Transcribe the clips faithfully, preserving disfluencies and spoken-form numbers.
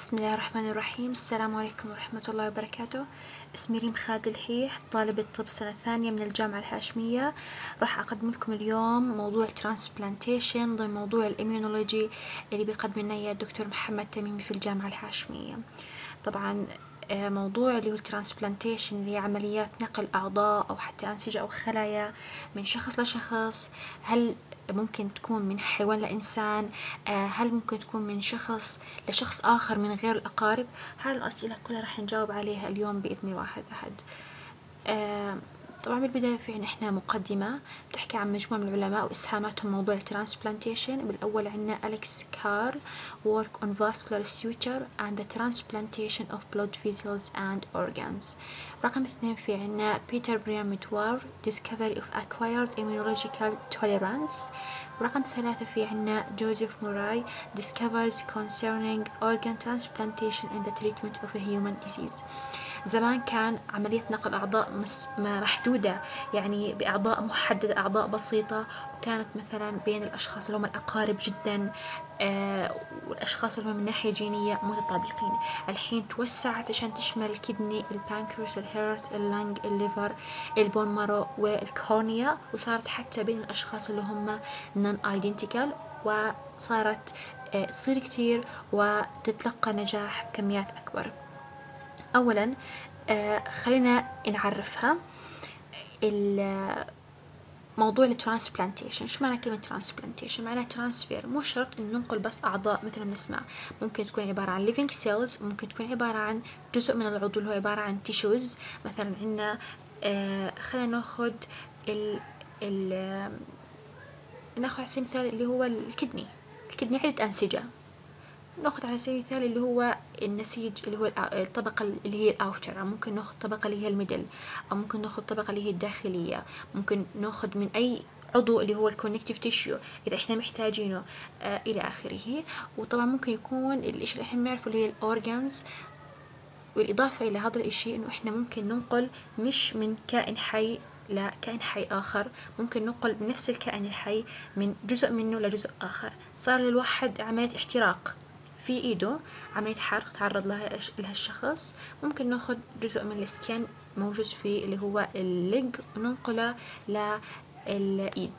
بسم الله الرحمن الرحيم. السلام عليكم ورحمة الله وبركاته. اسمي ريم خالد الحيح، طالبة طب سنة ثانية من الجامعة الهاشمية. راح أقدم لكم اليوم موضوع الترانسبلانتيشن ضمن موضوع الإميونولوجي اللي بيقدم لنا إياه الدكتور محمد تميمي في الجامعة الهاشمية. طبعا موضوع اللي هو الترانسبلانتيشن اللي هي عمليات نقل أعضاء أو حتى أنسجة أو خلايا من شخص لشخص. هل ممكن تكون من حيوان لإنسان؟ هل ممكن تكون من شخص لشخص آخر من غير الأقارب؟ هاي الأسئلة كلها راح نجاوب عليها اليوم بإذن واحد أحد. طبعا بالبداية في عنا إحنا مقدمة بتحكي عن مجموعة من العلماء وإسهاماتهم موضوع الترانسبلانتيشن. بالأول عنا أليكس كارل work on vascular suture and the transplantation of blood vessels and organs. رقم اثنين في عنا بيتر بريان ميتوار discovery of acquired immunological tolerance. رقم ثلاثة في عنا جوزيف موراي discoveries concerning organ transplantation in the treatment of a human disease. زمان كان عملية نقل أعضاء محدودة، يعني بأعضاء محددة، أعضاء بسيطة، وكانت مثلا بين الأشخاص اللي هم الأقارب جدا آه والأشخاص اللي هم من ناحية جينية متطابقين. الحين توسعت عشان تشمل الكدني، البانكرياس، الهيرت، اللنج، الليفر، البون مارو والكورنيا، وصارت حتى بين الأشخاص اللي هم نون ايدنتيكال، وصارت آه تصير كتير وتتلقى نجاح بكميات أكبر. أولا آه خلينا نعرفها موضوع الترانسبلانتيشن. شو معنى كلمة ترانسبلانتيشن؟ معناها ترانسفير، مو شرط إن ننقل بس أعضاء مثل ما نسمع. ممكن تكون عبارة عن living cells، ممكن تكون عبارة عن جزء من العضو اللي هو عبارة عن tissues. مثلا عندنا آه خلينا ناخد ال ال ناخد على سبيل المثال اللي هو الكدني. الكدني عدة أنسجة. ناخذ على سبيل المثال اللي هو النسيج اللي هو الطبقة اللي هي الأوتر، ممكن ناخذ طبقة اللي هي الميدل، أو ممكن ناخذ طبقة اللي هي الداخلية. ممكن ناخذ من أي عضو اللي هو الكونكتيف تيشيو إذا إحنا محتاجينه آه إلى آخره. وطبعا ممكن يكون الإشي اللي إحنا بنعرفه اللي هي الأورجانز. والإضافة إلى هذا الإشي إنه إحنا ممكن ننقل مش من كائن حي لا كائن حي آخر، ممكن ننقل من نفس الكائن الحي من جزء منه لجزء آخر. صار للواحد عملية احتراق في ايده، عملية حرق تعرض لها لها الشخص، ممكن ناخد جزء من السكين موجود في اللي هو الليج وننقله للإيد.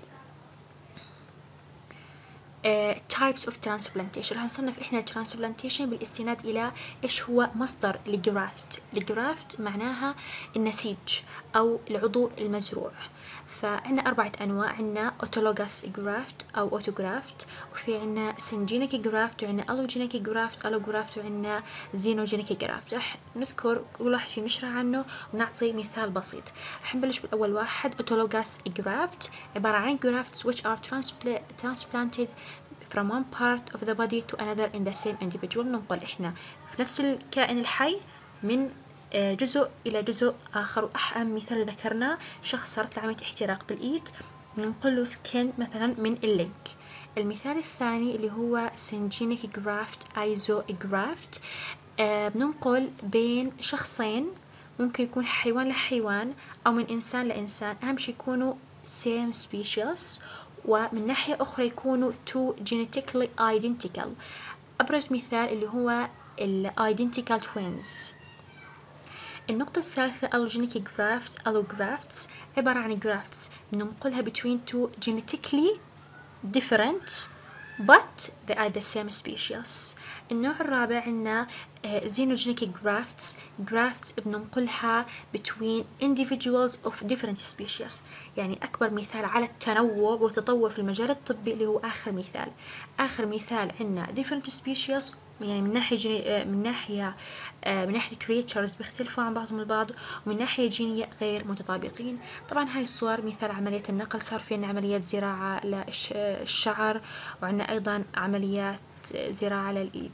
Uh, types of transplantation. راح نصنف إحنا transplantation بالاستناد إلى إيش هو مصدر الجرافت. الجرافت معناها النسيج أو العضو المزروع. فعنا أربعة أنواع، عنا autologous graft أو autograft، وفي عنا syngeneic graft، وعنا allogenic graft allograft، وعنا xenogenic graft. راح نذكر كل واحد في نشرح عنه ونعطي مثال بسيط. راح نبلش بالأول واحد autologous graft، عبارة عن grafts which are transplanted from one part of the body to another in the same individual. ننقل إحنا في نفس الكائن الحي من جزء إلى جزء آخر. وأهم مثال ذكرناه شخص صارت له عملية احتراق بالإيد، ننقله سكين مثلا من الليج. المثال الثاني اللي هو syngeneic graft isograft، آه بننقل بين شخصين، ممكن يكون حيوان لحيوان أو من إنسان لإنسان، أهم شي يكونوا same species، ومن ناحية أخرى يكونوا two genetically identical. أبرز مثال اللي هو ال identical twins. النقطة الثالثة allogenic graft allografts، عبارة عن grafts ننقلها between two genetically different but they are the same species. النوع الرابع عندنا xenogenic grafts grafts بننقلها between individuals of different species. يعني أكبر مثال على التنوع والتطور في المجال الطبي اللي هو آخر مثال. آخر مثال عندنا different species، يعني من ناحية جيني من ناحية من ناحية creatures بيختلفوا عن بعضهم البعض، ومن ناحية جينية غير متطابقين. طبعا هاي الصور مثال عملية النقل. صار في عنا عمليات زراعة للشعر، وعندنا أيضا عمليات زراعة للإيد.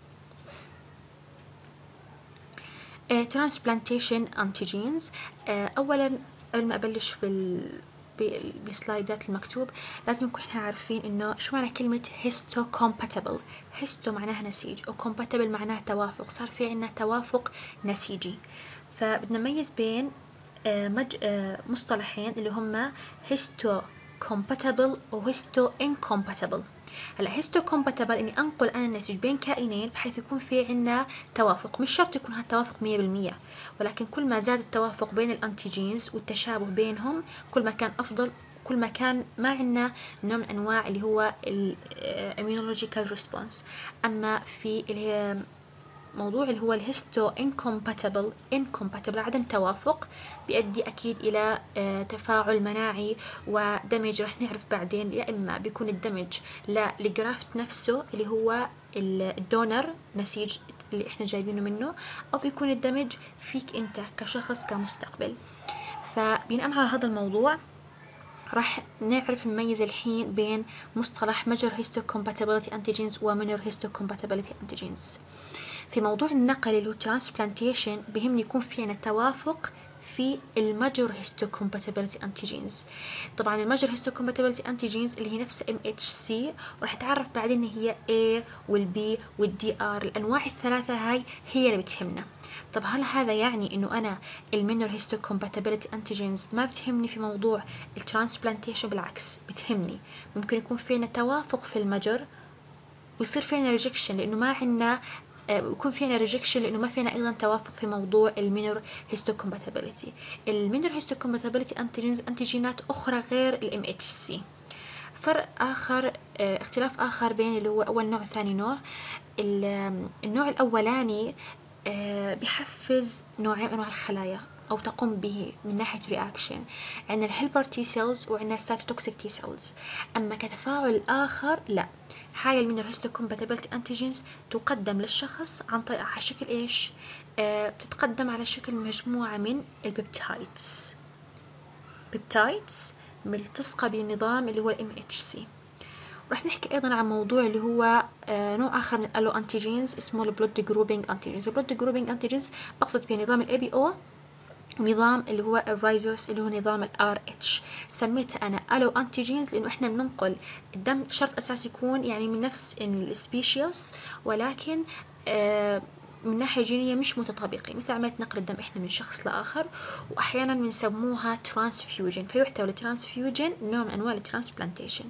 uh, transplantation antigens. uh, أولا قبل ما أبلش بال بالسلايدات المكتوب لازم نكون احنا عارفين انه شو معنى كلمة histocompatible. histo معناها نسيج، وcompatible معناها توافق. صار في عنا توافق نسيجي، فبدنا نميز بين آه مج... آه مصطلحين اللي هما histocompatible و histoincompatible. هلا هيستو كومباتبل اني انقل انا النسيج بين كائنين بحيث يكون في عندنا توافق، مش شرط يكون هالتوافق مية بالمية، ولكن كل ما زاد التوافق بين الانتيجينز والتشابه بينهم كل ما كان افضل، كل ما كان ما عندنا نوع من انواع اللي هو الاميونولوجيكال ريسبونس. اما في اللي هي موضوع اللي هو الهيستو incompatible incompatible عدم توافق بيؤدي أكيد إلى تفاعل مناعي ودمج. رح نعرف بعدين يا إما بيكون الدمج للجرافت نفسه اللي هو الدونر نسيج اللي إحنا جايبينه منه، أو بيكون الدمج فيك أنت كشخص كمستقبل. فبناء على هذا الموضوع راح نعرف نميز الحين بين مصطلح major histocompatibility antigens و minor histocompatibility antigens. في موضوع النقل اللي هو transplantation بهمني يكون في عنا توافق في الماجور histocompatibility antigens. طبعا الماجور histocompatibility antigens اللي هي نفس إم إتش سي، وراح نتعرف بعدين هي A والبي والدي آر، الأنواع الثلاثة هاي هي اللي بتهمنا. طب هل هذا يعني انه انا المينور histocompatibility antigens ما بتهمني في موضوع الترانسبلانتيشن؟ بالعكس بتهمني. ممكن يكون فينا توافق في المجر ويصير فينا ريجكشن لانه ما عندنا، يكون فينا ريجكشن لانه ما فينا ايضا توافق في موضوع المينور histocompatibility. المينور histocompatibility antigens انتيجينات اخرى غير الام اتش سي. فرق اخر، اختلاف اخر بين اللي هو اول نوع وثاني نوع. النوع الاولاني بيحفز نوعين من انواع الخلايا او تقوم به من ناحيه رياكشن، عندنا الهيلبر تي سيلز وعندنا السايتوتوكسيك تي سيلز. اما كتفاعل اخر لا، هاي المينور histocompatibility antigens تقدم للشخص عن طريق على شكل ايش؟ آه بتتقدم على شكل مجموعه من البيبتايدز، بيبتايدز ملتصقه بالنظام اللي هو الام اتش سي. راح نحكي ايضا عن موضوع اللي هو آه نوع اخر من الالو انتيجينز اسمه البلود جروبينج انتيجينز. البلود جروبينج انتيجينز بقصد فيه نظام الاي بي او ونظام اللي هو الرايزوس اللي هو نظام الار اتش. سميته انا الو انتيجينز لانه احنا بننقل الدم، شرط اساسي يكون يعني من نفس السبيشيس ولكن آه من ناحية جينية مش متطابقين، مثل عملية نقل الدم احنا من شخص لآخر، واحيانا بنسموها ترانسفيوجن، فيحتوي الترانسفيوجن نوع من انواع الترانسبلانتيشن.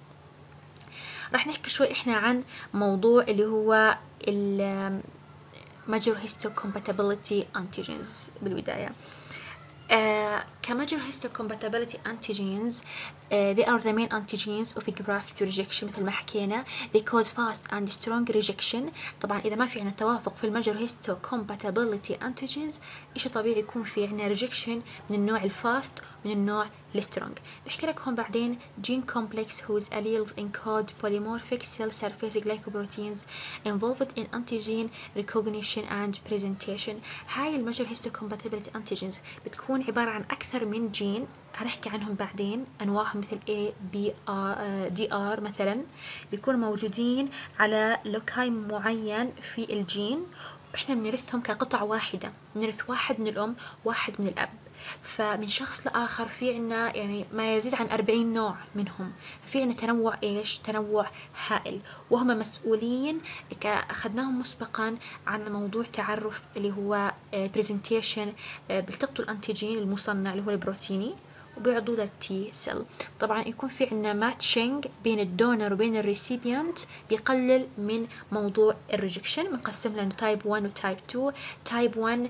راح نحكي شوي احنا عن موضوع اللي هو ال major histocompatibility antigens بالبداية. Uh, كمajor histocompatibility antigens uh, they are the main antigens of graft rejection. مثل ما حكينا they cause fast and strong rejection. طبعا إذا ما في عنا توافق في المajor histocompatibility antigens إيش طبيعي يكون في عنا rejection من النوع الفاست من النوع السترونج. بحكي لك هون بعدين gene complex whose alleles encode polymorphic cell surface glycoproteins involved in antigen recognition and presentation. هاي المajor histocompatibility antigens بتكون عبارة عن أكثر من جين، هنحكي عنهم بعدين أنواعهم مثل A B D R مثلا، بيكونوا موجودين على لوكاي معين في الجين، وإحنا بنرثهم كقطع واحدة، بنرث واحد من الأم واحد من الأب. فمن شخص لآخر في عنا يعني ما يزيد عن أربعين نوع منهم، في عنا تنوع إيش؟ تنوع هائل، وهم مسؤولين أخذناهم مسبقا عن موضوع تعرف اللي هو بريزنتيشن، بيلتقطوا الأنتيجين المصنع اللي هو البروتيني وبيعضوا للتي سيل. طبعا يكون في عنا ماتشنج بين الدونر وبين الريسيبيانت بيقلل من موضوع الريجكشن. بنقسم لنا تايب واحد وتايب اثنين. تايب واحد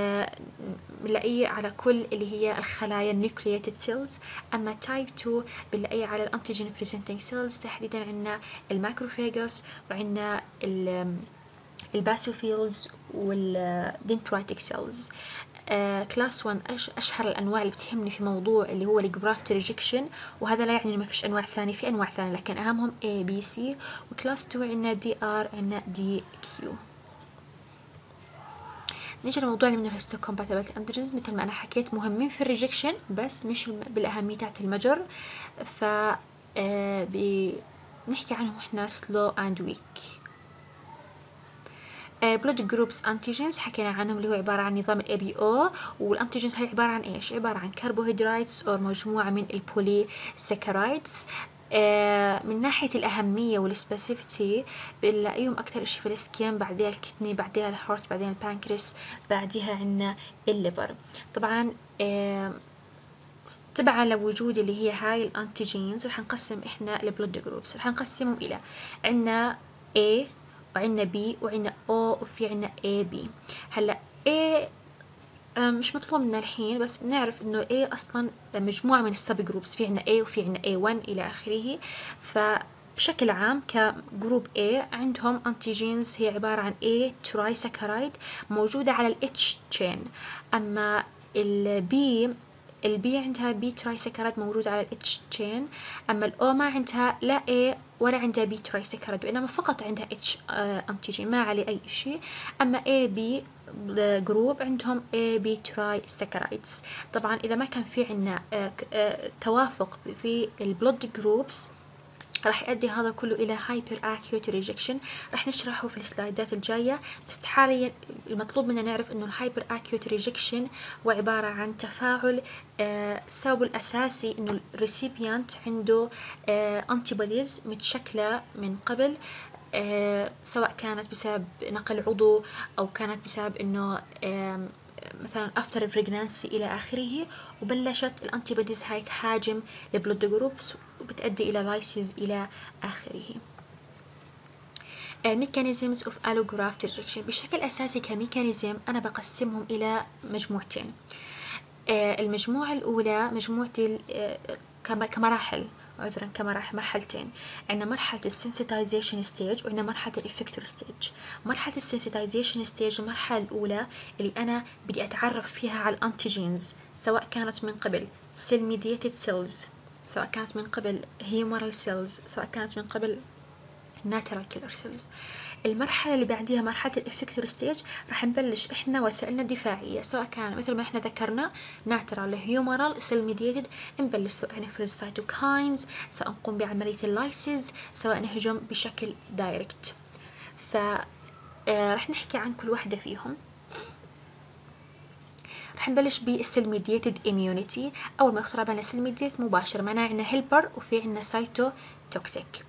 بنلاقيه على كل اللي هي الخلايا النيوكلييتد سيلز، اما تايب اثنين بنلاقيه على الانتيجين بريزنتنج سيلز، تحديدا عندنا الماكروفاجوس وعندنا الباسوفيلز والدنترايتيك سيلز. كلاس واحد أش أشهر الأنواع اللي بتهمني في موضوع اللي هو الجرافت ريجكشن، وهذا لا يعني ما فيش أنواع ثانية، في أنواع ثانية لكن أهمهم A B C. وكلاس اثنين عندنا D R عندنا D Q. نيجي لموضوع اللي من الهيستوكومباتيبلتي انتيجنز، مثل ما أنا حكيت مهمين في الريجكشن بس مش بالأهمية تاعت المجر، ف بنحكي عنهم إحنا slow and weak. بلود جروبس انتيجنز حكينا عنهم اللي هو عبارة عن نظام الاي بي او، والانتيجنز هي عبارة عن ايش؟ عبارة عن كربوهيدرايتس او مجموعة من البولي ساكرايدز. من ناحية الأهمية والسبيسيفيتي بنلاقيهم أكتر إشي في السكين، بعدها الكدني، بعدها الهارت، بعدين البانكرياس، بعدها عنا الليفر. طبعا تبعا لوجود اللي هي هاي الانتيجينز رح نقسم احنا البلود جروبس، رح نقسمهم الى عندنا A وعندنا B وعندنا O وفي عندنا A B. هلا A مش مطلوب منا الحين، بس نعرف انه A اصلا مجموعة من السب جروبس، في عندنا A وفي عندنا A one الى اخره. فبشكل عام كجروب A عندهم انتيجينز هي عبارة عن A ترايساكرايد موجودة على ال H chain. اما ال B البي عندها بي ترايسكرات موجود على الاتش تشين. اما الاو ما عندها لا A ولا عندها بي ترايسكرات، وانما فقط عندها اتش انتيجين ما عليه اي شيء. اما A B جروب عندهم A B ترايسكرايدز. طبعا اذا ما كان في عندنا توافق في البلود جروبس راح يؤدي هذا كله إلى hyper acute rejection. راح نشرحه في السلايدات الجاية، بس حاليا المطلوب منا نعرف إنه الهايبر acute rejection هو عبارة عن تفاعل السبب الأساسي إنه الريسيبيانت عنده antibodies متشكلة من قبل، سواء كانت بسبب نقل عضو أو كانت بسبب إنه مثلا after pregnancy إلى آخره، وبلشت الأنتيبوديز هاي تهاجم البلود جروبس وبتؤدي إلى لايسيز إلى آخره. mechanisms of allograft rejection بشكل أساسي كميكانيزم أنا بقسمهم إلى مجموعتين. المجموعة الأولى مجموعة كمراحل عذرا كمراحل مرحلتين. عندنا مرحلة السنسيتايزيشن ستيج وعندنا مرحلة الإفكتور ستيج. مرحلة السنسيتايزيشن ستيج المرحلة الأولى اللي أنا بدي أتعرف فيها على الأنتيجينز، سواء كانت من قبل سيل ميدياتد سيلز، سواء كانت من قبل هيومرال سيلز، سواء كانت من قبل ناترال كيلر سيلز. المرحلة اللي بعديها مرحلة الإفكتور ستيج راح نبلش إحنا وسائلنا الدفاعية، سواء كان مثل ما إحنا ذكرنا ناترال هيومرال سيل ميدياتد، نبلش سواء نفرز سايتوكاينز، سواء نقوم بعملية اللايسيز، سواء نهجم بشكل دايركت. ف راح نحكي عن كل واحدة فيهم. راح نبلش بالسيل ميدياتد اميونيتي. أول ما يخطر بالنا سيل ميديات مباشرة معناه عندنا هيلبر وفي عندنا سايتو توكسيك.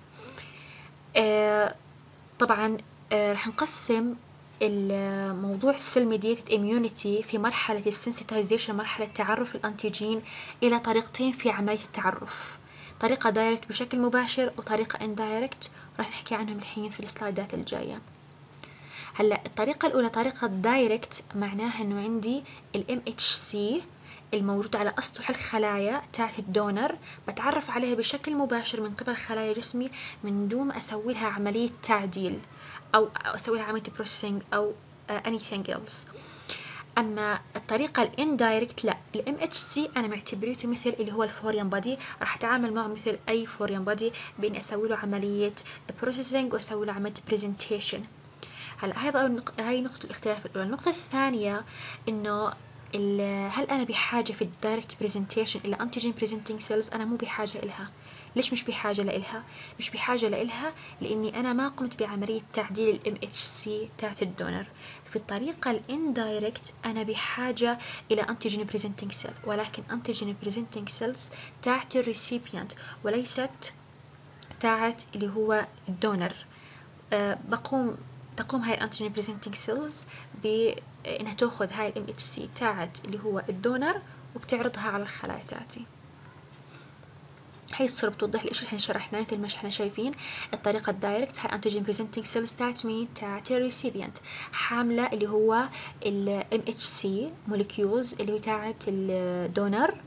آه طبعا آه راح نقسم الموضوع السيل ميدياتد اميونيتي في مرحلة السنسيتايزيشن، مرحلة تعرف الأنتيجين، إلى طريقتين في عملية التعرف، طريقة دايركت بشكل مباشر وطريقة اندايركت، راح نحكي عنهم الحين في السلايدات الجاية. هلا الطريقة الأولى طريقة دايركت معناها إنه عندي ال إم إتش سي الموجود على أسطح الخلايا تاعت الدونر، بتعرف عليها بشكل مباشر من قبل خلايا جسمي من دون ما أسوي لها عملية تعديل أو أسوي لها عملية بروسيسنج أو uh, anything else. أما الطريقة الاندايركت لا، ال إم إتش سي أنا معتبريته مثل اللي هو الفورين بادي، راح أتعامل معه مثل أي فورين بادي بإني أسوي له عملية بروسيسنج وأسوي له عملية بريزنتيشن. هلا هذا هاي نقطة الاختلاف الأولى. النقطة الثانية إنه هل أنا بحاجة في الدايركت بريزنتيشن إلى أنتيجين بريزنتينج سيلز؟ أنا مو بحاجة إلها. ليش مش بحاجة لإلها؟ مش بحاجة لإلها لأني أنا ما قمت بعملية تعديل ال إم إتش سي تاعت الدونر. في الطريقة الاندايركت أنا بحاجة إلى أنتيجين بريزنتينج سيل، ولكن أنتيجين بريزنتينج سيلز تاعت الريسيبيانت وليست تاعت اللي هو الدونر. أه بقوم تقوم هاي الانتيجين بريزنتينج سيلز بانها تاخذ هاي الام اتش سي تاعت اللي هو الدونر وبتعرضها على الخلايا تاعتي. هاي الصورة بتوضح لي ايش احنا شرحناه. مثل ما احنا شايفين الطريقة الدايركت هاي الانتيجين بريزنتينج سيلز تاعت مين؟ تاعت الريسيبيانت، حاملة اللي هو الام اتش سي موليكيولز اللي هو تاعت الدونر،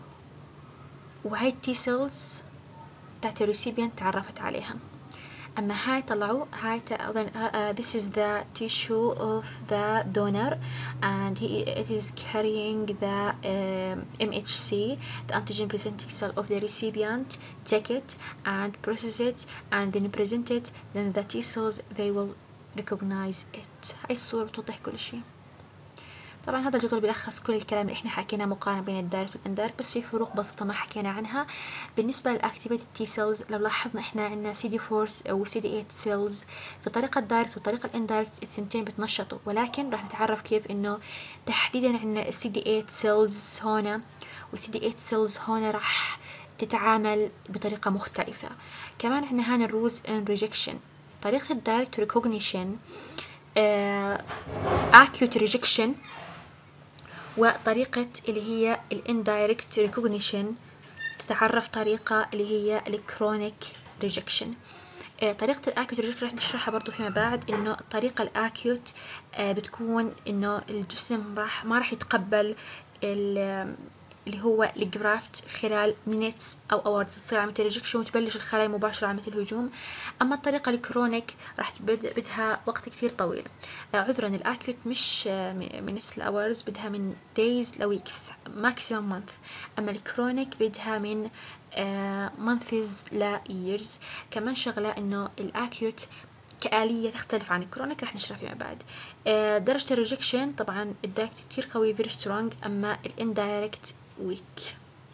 وهاي التي سيلز تاعت الريسيبيانت تعرفت عليها. أما هاي طلعوا هاي أظن uh, this is the tissue of the donor and he, it is carrying the um, إم إتش سي, the antigen presenting cell of the recipient, take it and process it and then present it, then the T cells they will recognize it. هاي الصورة بتوضح كل شيء. طبعا هذا الجدول بيلخص كل الكلام اللي احنا حكيناه مقارنة بين الدايركت والاندايركت، بس في فروق بسيطة ما حكينا عنها. بالنسبة للاكتيفيتد تي سيلز لو لاحظنا احنا عندنا سي دي فور او سي دي ثمانية سيلز في طريقة الدايركت وطريقة الاندايركت، الثنتين بتنشطوا، ولكن راح نتعرف كيف انه تحديدا عندنا السي دي ثمانية سيلز هنا والسي دي ثمانية سيلز هنا راح تتعامل بطريقة مختلفة. كمان عندنا هنا الروز ان ريجكشن. طريقة الدايركت ريكوجنيشن acute rejection وطريقة اللي هي الاندايركت ريكوجنيشن تتعرف طريقة اللي هي الكرونيك ريجكشن. طريقة الأكيوت ريجكشن راح نشرحها برضو فيما بعد، إنه الطريقة الأكيوت بتكون إنه الجسم راح ما راح يتقبل اللي هو الجرافت خلال minutes أو hours، تصير عملية الريجكشن وتبلش الخلايا مباشرة عملية الهجوم. أما الطريقة الكرونيك راح بدها وقت كتير طويل. عذرا الأكيوت مش minutes ل hours، بدها من days ل weeks maximum month. أما الكرونيك بدها من months ل years. كمان شغلة إنه الأكيوت كآلية تختلف عن الكرونيك راح نشرح فيما بعد. درجة الريجكشن طبعا الدايركت كتير قوي very strong، أما الاندايركت weak.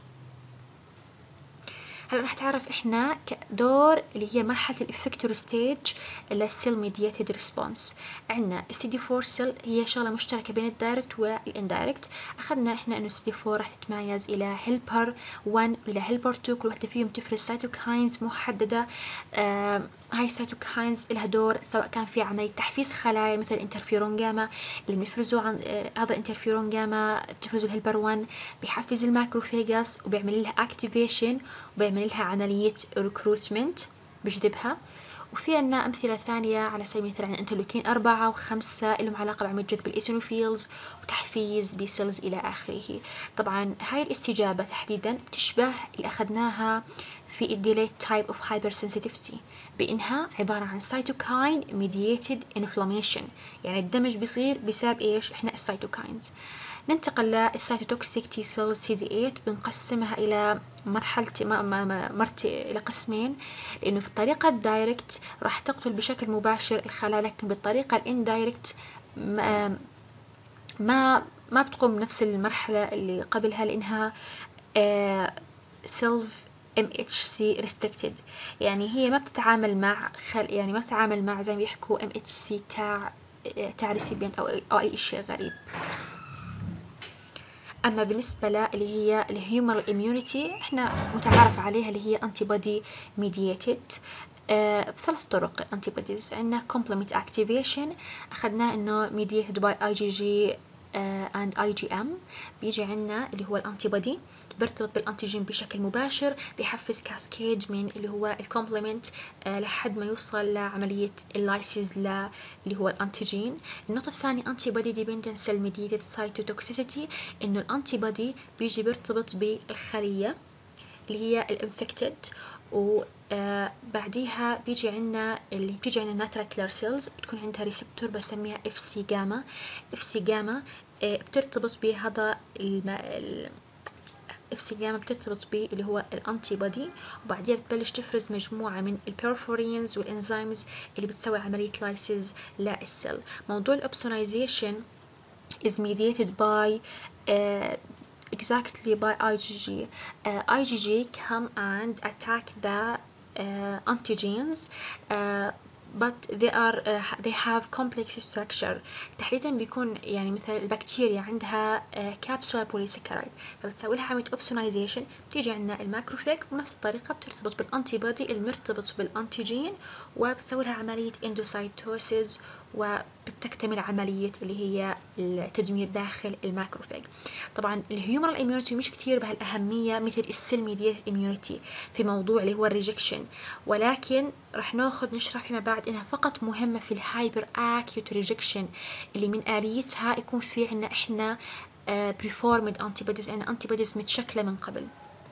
هلا راح تعرف احنا دور اللي هي مرحلة الافكتور ستيج للسيل ميدياتد ريسبونس. عندنا السي دي فور سيل هي شغلة مشتركة بين الدايركت والاندايركت. اخذنا احنا انه السي دي فور راح تتميز الى هيلبر واحد والى هيلبر اثنين، كل وحدة فيهم تفرز سيتوكاينز محددة. آه هاي السيتوكاينز لها دور سواء كان في عملية تحفيز خلايا مثل انترفيرون جاما اللي بنفرزه عن آه هذا انترفيرون جاما بتفرزه الهيلبر واحد، بيحفز الماكروفيجاس وبيعمل لها اكتيفيشن وبيعمل لها عملية ريكروتمنت بجذبها. وفي عنا أمثلة ثانية على سبيل المثال عن انترلوكين أربعة وخمسة لهم علاقة بعملية جذب الإيسينوفيلز وتحفيز بيسلز إلى آخره. طبعا هاي الاستجابة تحديدا بتشبه اللي أخذناها في الديليت تايب اوف هايبر سنسيتيفيتي، بإنها عبارة عن سيتوكاين ميدييتد انفلاميشن، يعني الدمج بيصير بسبب إيش؟ إحنا السيتوكاينز. ننتقل للسيتوتوكسيك تي سيل سي دي ثمانية، بنقسمها إلى مرحلة مرت إلى قسمين، لأنه في الطريقة الدايركت راح تقتل بشكل مباشر الخلايا، لكن بالطريقة الاندايركت ما ما ما بتقوم بنفس المرحلة اللي قبلها، لأنها سيلف إم إتش سي restricted، يعني هي ما بتتعامل مع خل يعني ما بتتعامل مع زي ما يحكوا إم إتش سي تاع تاع ريسيبيانت أو أو أي شيء غريب. أما بالنسبة ل اللي هي الهيومرال immunity إحنا متعارف عليها اللي هي antibody mediated آه بثلاث طرق. antibodies عندنا complement activation، أخذناه إنه mediated by آي جي جي آه and آي جي إم. بيجي عندنا اللي هو الانتيبودي بيرتبط بالانتيجين بشكل مباشر، بيحفز كاسكيد من اللي هو الكومبلمنت آه لحد ما يوصل لعملية اللايسيز ل اللي هو الانتيجين. النقطة الثانية antibody dependent cell mediated cytotoxicity، إنه الانتيبودي بيجي بيرتبط بالخلية اللي هي الانفكتد، وبعديها بيجي عندنا اللي بيجي عندنا ناترال كيلر سيلز بتكون عندها ريسبتور بسميها اف سي جاما. اف سي جاما بترتبط بهذا الم... اف سي جاما بترتبط به اللي هو الانتي بودي، وبعديها بتبلش تفرز مجموعه من البيرفورينز والانزيمز اللي بتسوي عمليه لايسيز للسيل. موضوع الاوبسونايزيشن is mediated by uh, exactly by آي جي جي. Uh, آي جي جي come and attack the uh, antigens uh, but they are uh, they have complex structure. تحديدا بيكون يعني مثل البكتيريا عندها كابسولار uh, بوليسكرايد، فبتسوي لها عملية اوبسونايزيشن. بتيجي عندنا الماكروفاج بنفس الطريقة بترتبط بالانتي بودي المرتبط بالانتيجين، وبتسوي لها عملية اندوسايتوسيس، وبتكتمل عملية اللي هي التدمير داخل الماكروفاج. طبعا الهيومرال immunity مش كتير بهالأهمية مثل السيل ميدياتد immunity في موضوع اللي هو الريجكشن، ولكن رح ناخذ نشرح فيما بعد انها فقط مهمة في الهايبر اكيوت ريجكشن اللي من آليتها يكون في عنا احنا بريفورمد antibodies، يعني antibodies متشكلة من قبل.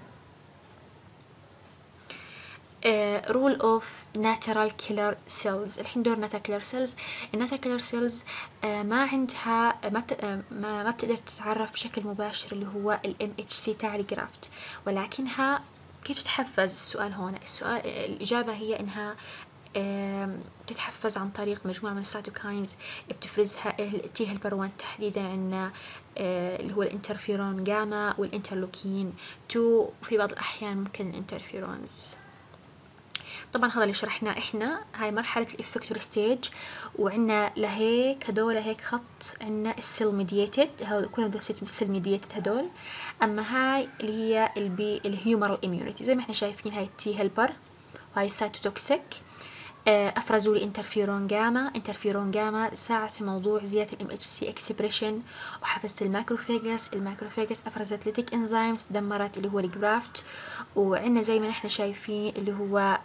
رول اوف ناترال كيلر سيلز. الحين دور ناترال كيلر سيلز، الناترال كيلر سيلز ما عندها ما, بت... ما ما بتقدر تتعرف بشكل مباشر اللي هو الام اتش سي تاع الجرافت، ولكنها كيف تتحفز؟ السؤال هون السؤال الإجابة هي إنها بتتحفز عن طريق مجموعة من السيتوكاينز بتفرزها التي هيلبر واحد، تحديدا عندنا اللي هو الانترفيرون جاما والانترلوكين اثنين، وفي بعض الأحيان ممكن الانترفيرونز. طبعا هذا اللي شرحناه احنا، هاي مرحلة الافكتور ستيج، وعندنا لهيك هدول هيك خط عندنا السيل ميدياتد، هذول كلهم السيل ميدياتد هدول. اما هاي اللي هي البي الهيومرال immunity زي ما احنا شايفين، هاي التي هيلبر وهاي السيتوتوكسيك. افرزوا لي انترفيرون جاما. انترفيرون جاما ساعد في موضوع زياده الام اتش سي اكسبريشن، وحفزت الماكروفيجس. الماكروفيجس افرزت ليتيك انزيمز، دمرت اللي هو الجرافت. وعندنا زي ما نحن شايفين اللي هو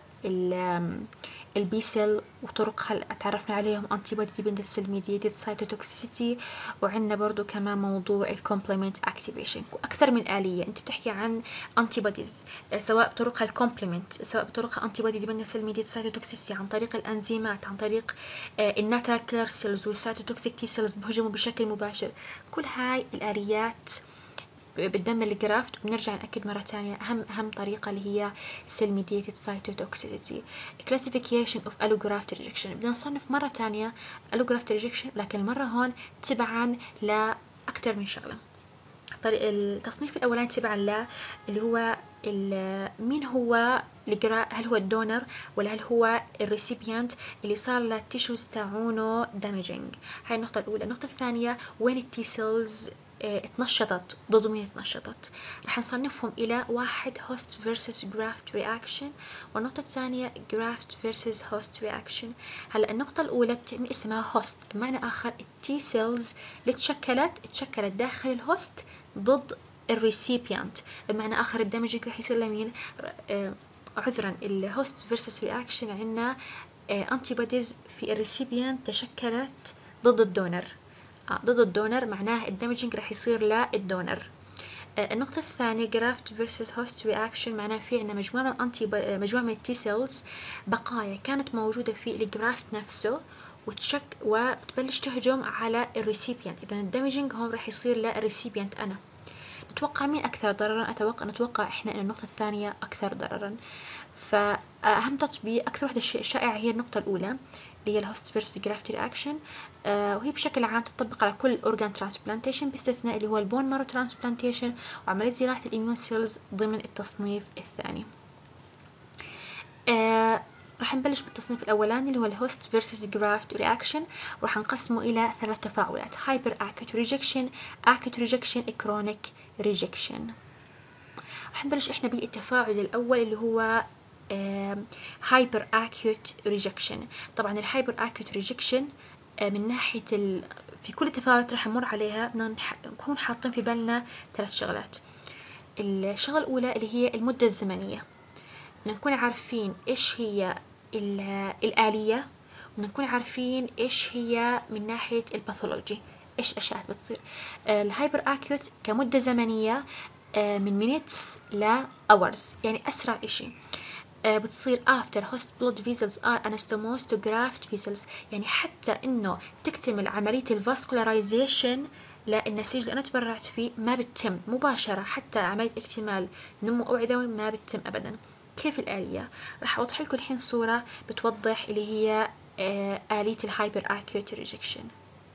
البي سيل وطرقها اللي تعرفنا عليهم انتي بودي ديبندنت سيل ميديتد سايتوتوكسيسيتي. وعندنا برضو كمان موضوع الكومبلمنت اكتيفيشن، واكثر من آلية. انت بتحكي عن انتي بوديز سواء بطرقها الكومبلمنت، سواء بطرقها انتي بودي ديبندنت سيل ميديتد سايتوتوكسيسيتي عن طريق الانزيمات، عن طريق الناترال كيلر سيلز والسايتوتوكسيك تي سيلز بهجموا بشكل مباشر. كل هاي الآليات بتدمر الجرافت. وبنرجع نأكد مرة تانية أهم أهم طريقة اللي هي cell mediated cytotoxicity. classification of allograft rejection، بدنا نصنف مرة تانية allograft rejection، لكن المرة هون تبعا لأكثر من شغلة. التصنيف الأولاني تبعا ل اللي هو مين هو هل هو الدونر ولا هل هو الريسيبيانت اللي صار له التيشوز تاعونه دامجينج. هاي النقطة الأولى. النقطة الثانية وين التي سيلز اتنشطت، ضد مين اتنشطت. رح نصنفهم إلى واحد host versus graft reaction، والنقطة الثانية graft versus host reaction. هلا النقطة الأولى بتعني اسمها host، بمعنى آخر التي سيلز اللي تشكلت تشكلت داخل الهوست ضد الريسيبيانت، بمعنى آخر الدمجنج رح يصير لمين؟ آه عذرا الهوست versus reaction عندنا انتي بوديز في الريسيبيانت تشكلت ضد الدونر. آه ضد الدونر معناه الدمجنج رح يصير للدونر. آه النقطة الثانية graft versus host reaction، معناه في عندنا مجموعة من الانتي مجموعة من التي سيلز بقايا كانت موجودة في الجرافت نفسه وتشك وتبلش تهجم على الريسيبيانت. إذا الدمجنج هون رح يصير للريسيبيانت. أنا نتوقع مين أكثر ضررا؟ أتوقع نتوقع إحنا إن النقطة الثانية أكثر ضررا. فأهم تطبيق أكثر وحدة شائعة هي النقطة الأولى اللي هي الهوست فيرس جرافت رياكشن، وهي بشكل عام تطبق على كل أورجان ترانسبلانتيشن باستثناء اللي هو البون مارو ترانسبلانتيشن وعملية زراعة الإيميون سيلز ضمن التصنيف الثاني. آه راح نبلش بالتصنيف الأولاني اللي هو الهوست فيرسز جرافت رياكشن، وراح نقسمه إلى ثلاث تفاعلات: هايبر أكيوت ريجكشن، أكيوت ريجكشن، كرونيك ريجكشن. راح نبلش إحنا بالتفاعل الأول اللي هو هايبر أكيوت ريجكشن. طبعا الهايبر أكيوت ريجكشن من ناحية ال... في كل التفاعلات راح نمر عليها بدنا نكون حاطين في بالنا ثلاث شغلات. الشغلة الأولى اللي هي المدة الزمنية، بدنا نكون عارفين إيش هي الآلية، بدنا نكون عارفين إيش هي من ناحية الباثولوجي إيش الأشياء اللي بتصير. الهايبر أكيوت كمدة زمنية من minutes ل hours، يعني أسرع إشي بتصير after host blood vessels are anastomosed to graft vessels، يعني حتى إنه تكتمل عملية الفاسكولارايزيشن للنسيج اللي أنا تبرعت فيه ما بتتم مباشرة، حتى عملية اكتمال نمو أوعي دموي ما بتتم أبدا. كيف الآلية؟ راح أوضح لكم الحين صورة بتوضح اللي هي آلية الهايبر أكيوت ريجكشن.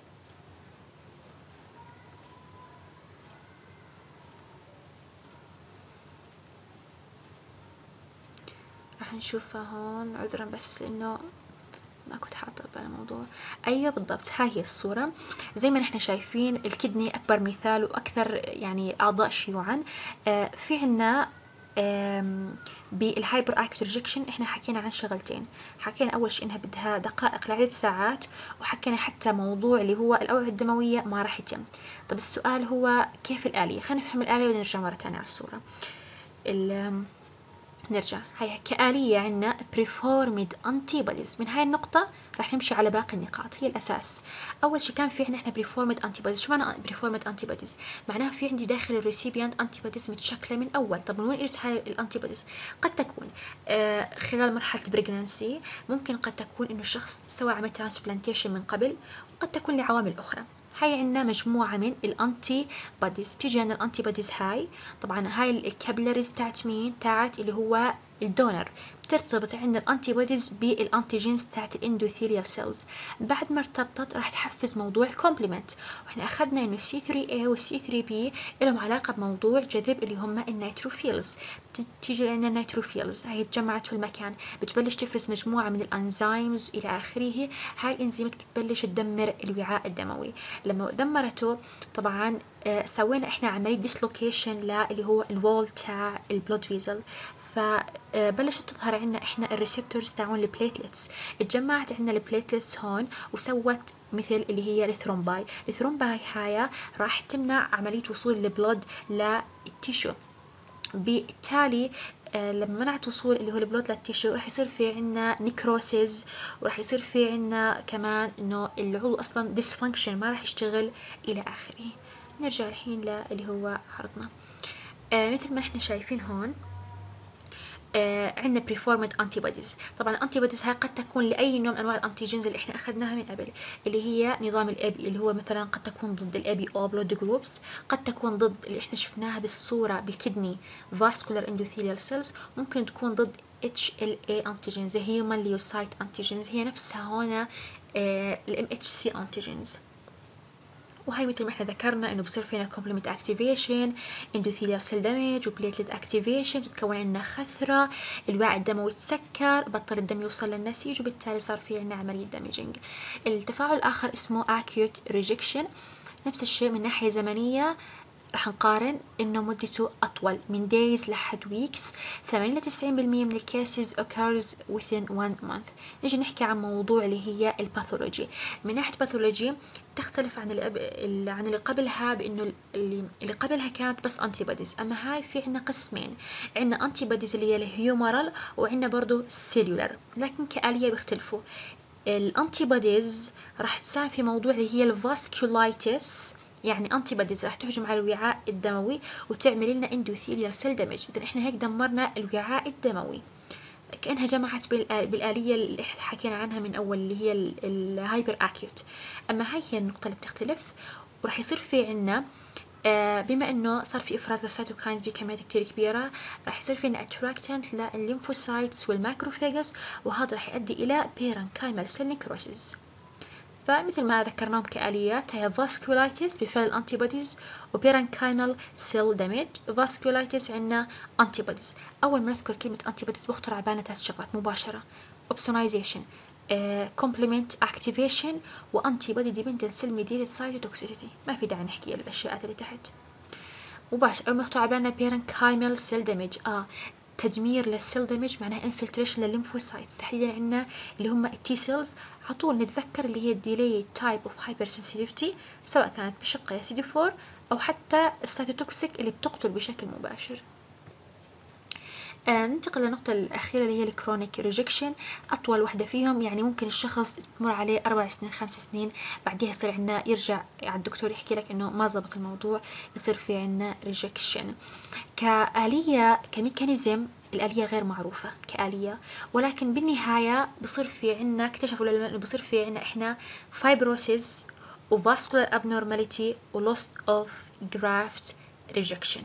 راح نشوفها هون، عذرا بس لأنه ما كنت حاطة بالموضوع. أيوة بالضبط، هاي هي الصورة. زي ما نحن شايفين الكدني أكبر مثال وأكثر يعني أعضاء شيوعا. آه في عنا بالهايبر أكيوت ريجكشن إحنا حكينا عن شغلتين. حكينا أول شيء إنها بدها دقائق لعدة ساعات، وحكينا حتى موضوع اللي هو الأوعية الدموية ما راح يتم. طب السؤال هو كيف الآلية؟ خلينا نفهم الآلية ونرجع مرة تانية على الصورة. نرجع هاي كآلية عنا preformed antibodies. من هاي النقطة راح نمشي على باقي النقاط، هي الأساس. أول شيء كان في عنا إحنا preformed antibodies. شو معنى preformed antibodies؟ معناها في عندي داخل الريسيبيانت antibodies متشكلة من أول. طب من وين إجت هاي الانتيبوديز؟ قد تكون آه خلال مرحلة البريجنانسي، ممكن قد تكون إنه الشخص سوى عملية ترانسبلانتيشن من قبل، وقد تكون لعوامل أخرى. هاي عندنا مجموعة من الانتي بوديز. بتيجي عندنا الانتي بوديز هاي، طبعا هاي الكابيلاريز تاعت مين؟ تاعت اللي هو الدونر. بترتبط عندنا الانتي بوديز بالانتيجينز تاعت الاندوثيليال سيلز. بعد ما ارتبطت راح تحفز موضوع الكومبلمنت، واحنا اخذنا انه سي ثري إيه والسي ثري بي لهم علاقه بموضوع جذب اللي هم النيتروفيلز. بتيجي لنا النيتروفيلز هاي تجمعت في المكان، بتبلش تفرز مجموعه من الانزيمز الى اخره. هاي الانزيمات بتبلش تدمر الوعاء الدموي. لما دمرته طبعا آه سوينا احنا عمليه ديسلوكيشن اللي هو الوول تاع البلود فيزل، ف بلشت تظهر عنا احنا الريسبتورز تاعون البليتلتس، اتجمعت عنا البليتلتس هون وسوت مثل اللي هي الثرومباي. الثرومباي هاي راح تمنع عملية وصول البلود للتيشو، بالتالي لما منعت وصول اللي هو البلود للتيشو راح يصير في عنا نيكروسيز، وراح يصير في عنا كمان انه العضو اصلا ديسفانكشن ما راح يشتغل الى اخره. نرجع الحين للي هو عرضنا. آه مثل ما احنا شايفين هون آه عندنا بريفورمد انتي بوديز. طبعا الانتي بوديز هاي قد تكون لاي نوع من انواع الانتيجينز اللي احنا اخذناها من قبل، اللي هي نظام الابي، اللي هو مثلا قد تكون ضد الابي او بلود جروبس، قد تكون ضد اللي احنا شفناها بالصوره بالكدني فاسكولار اندوثيليال سيلز، ممكن تكون ضد اتش ال اي انتيجينز، هيومن ليوسايت انتيجينز، هي نفسها هنا الام اتش سي انتيجينز. وهي مثل ما احنا ذكرنا انه بصير فينا كومبلمنت اكتيفيشن، اندوثيليال سيل دامج، وبليتلت اكتيفيشن، بتتكون عندنا خثره، الوعاء الدموي تسكر، بطل الدم يوصل للنسيج، وبالتالي صار في عندنا عمليه دامجينج. التفاعل الاخر اسمه acute rejection، نفس الشيء من ناحيه زمنيه راح نقارن انه مدته اطول من days لحد weeks، ثمانين إلى تسعين بالمئة من الكيسز occurs within one month. نجي نحكي عن موضوع اللي هي الباثولوجي. من ناحيه باثولوجي تختلف عن اللي عن اللي قبلها، بانه اللي, اللي قبلها كانت بس انتي بوديز، اما هاي في عنا قسمين، عنا انتي بوديز اللي هي الهيومرال، وعنا برضو سيلولر، لكن كآلية بيختلفوا. الانتي بوديز راح تساهم في موضوع اللي هي الفاسكولايتس، يعني انتي بوديز راح تهجم على الوعاء الدموي وتعمل لنا اندوثيليال سيل دامج. اذا احنا هيك دمرنا الوعاء الدموي، كأنها جمعت بالآلية اللي احنا حكينا عنها من اول اللي هي الهايبر اكيوت. اما هاي هي النقطة اللي بتختلف، وراح يصير في عنا آه بما انه صار في افراز للسيتوكاينز بكميات كتير كبيرة، راح يصير في عنا اتراكتنت للليمفوسايتس والماكروفيجز، وهذا راح يؤدي الى بيرنكايمال سيل نيكروسيس. فمثل ما ذكرناهم كآليات هي فاسكولايتس بفعل الانتيبوديز، وبيرنكايمال سيل دامج. فاسكولايتس عندنا انتيبوديز، اول ما نذكر كلمة انتيبوديز بخطر على بالنا ثلاث شغلات مباشرة: اوبسونايزيشن، كومبلمنت اكتيفيشن، وانتي بودي ديبندنت سيل ميديتد سايتوتوكسيسيتي. ما في داعي نحكي الاشياء اللي تحت مباشرة. اول ما يخطر على بالنا بيرنكايمال سيل دامج، اه تدمير للسيل دامج معناها انفلتريشن للليمفوسايتس، تحديدا عندنا اللي هم التي سيلز. على طول نتذكر اللي هي الديلي تايب اوف هايبر سنسيتيفيتي، سواء كانت بشق سي دي فور او حتى السايتوتوكسيك اللي بتقتل بشكل مباشر. آه ننتقل للنقطة الأخيرة اللي هي الكرونيك ريجكشن، أطول وحدة فيهم. يعني ممكن الشخص تمر عليه أربع سنين خمس سنين بعدها يصير عنا يرجع على الدكتور يحكي لك إنه ما زبط الموضوع، يصير في عنا ريجكشن. كآلية كميكانيزم الآلية غير معروفة كآلية، ولكن بالنهاية بصير في عنا، اكتشفوا العلماء إنه بصير في عنا إحنا فايبروسيس وفاسكولار abnormality وloss of graft rejection.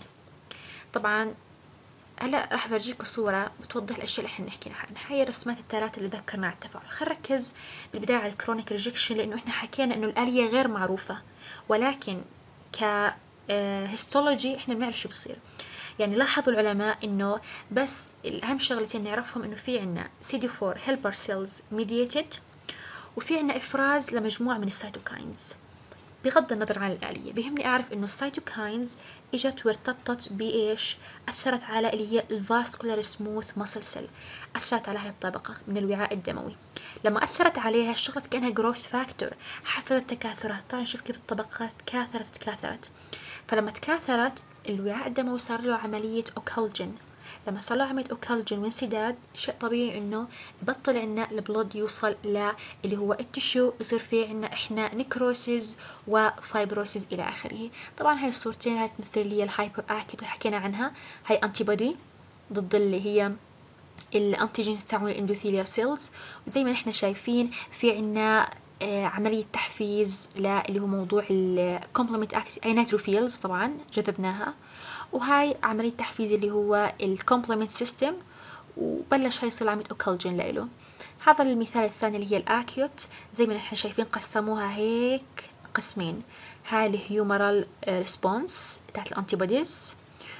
طبعا هلا راح برجيكم صورة بتوضح الأشياء اللي احنا بنحكي عنها. هي الرسمات الثلاثة اللي ذكرنا على التفاعل. خلينا نركز بالبداية على الكرونيك ريجكشن، لأنه احنا حكينا إنه الآلية غير معروفة، ولكن ك هيستولوجي احنا بنعرف شو بصير. يعني لاحظوا العلماء انه بس الاهم شغلتين نعرفهم انه في عنا سي دي فور helper cells mediated، وفي عنا افراز لمجموعة من السيتوكاينز. بغض النظر عن الآلية بيهمني اعرف انه السيتوكاينز اجت وارتبطت بايش؟ اثرت على اللي هي الفاسكولار سموث ماسل سيل، اثرت على هاي الطبقة من الوعاء الدموي. لما اثرت عليها اشتغلت كأنها جروث فاكتور، حفزت تكاثرها. طبعا شوف كيف الطبقات تكاثرت تكاثرت. فلما تكاثرت الوعاء الدموي صار له عملية أوكلجن. لما صار له عملية أوكلجن وانسداد، شيء طبيعي إنه يبطل عنا البلود يوصل ل اللي هو التشو، يصير فيه عنا إحنا نيكروسيز وفايبروسيز إلى آخره. طبعا هاي الصورتين هاي تمثل اللي هي الهايبر أكيوت اللي حكينا عنها، هاي أنتي بودي ضد اللي هي الأنتيجينز تاعون الإندوثيليال سيلز. وزي ما نحن شايفين في عنا عملية تحفيز اللي هو موضوع الكومبلمنت اي نيتروفيلز، طبعا جذبناها، وهاي عملية تحفيز اللي هو الكومبلمنت سيستم، وبلش هاي يصير عملية اوكلجن له. هذا المثال الثاني اللي هي الاكيوت، زي ما نحن شايفين قسموها هيك قسمين، هاي الهيومرال ريسبونس تاعت الانتيبوديز،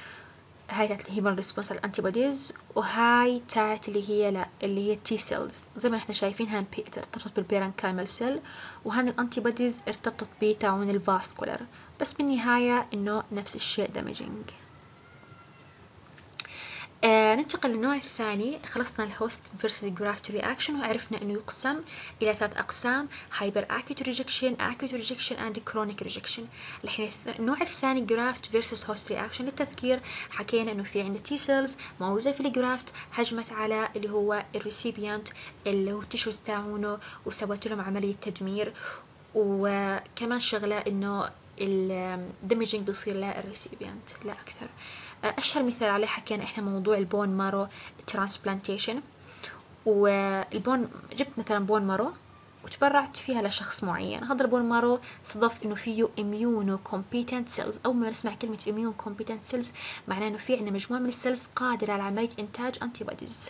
هاي تاعت الهيومرال ريسبونس على الانتيبوديز، وهاي تاعت اللي هي لا اللي هي التي سيلز. زي ما احنا شايفين هان ارتبطت بالبيرنكايمال سيل، وهان الانتيبوديز ارتبطت بتاعون الفاسكولار، بس بالنهاية انه نفس الشيء دامجينج. آه ننتقل للنوع الثاني. خلصنا الهوست versus graft reaction وعرفنا انه يقسم الى ثلاث اقسام: hyper acute rejection, acute rejection and chronic rejection. الحين النوع الثاني graft versus host reaction. للتذكير حكينا انه في عندنا تي سيلز موجوده في الجرافت هجمت على اللي هو الريسيبيانت اللي هو التيشوز تاعونه وسوت لهم عمليه تدمير، وكمان شغله انه الدمجنج بيصير للريسيبيانت لا اكثر. اشهر مثال عليه حكينا احنا موضوع البون مارو ترانسبلانتيشن، والبون جبت مثلا بون مارو وتبرعت فيها لشخص معين. هذا البون مارو صدف انه فيه اميونو كومبيتنت سيلز. اول ما نسمع كلمه اميون كومبيتنت سيلز معناه انه في عندنا مجموعه من السيلز قادره على عمليه انتاج انتي بوديز.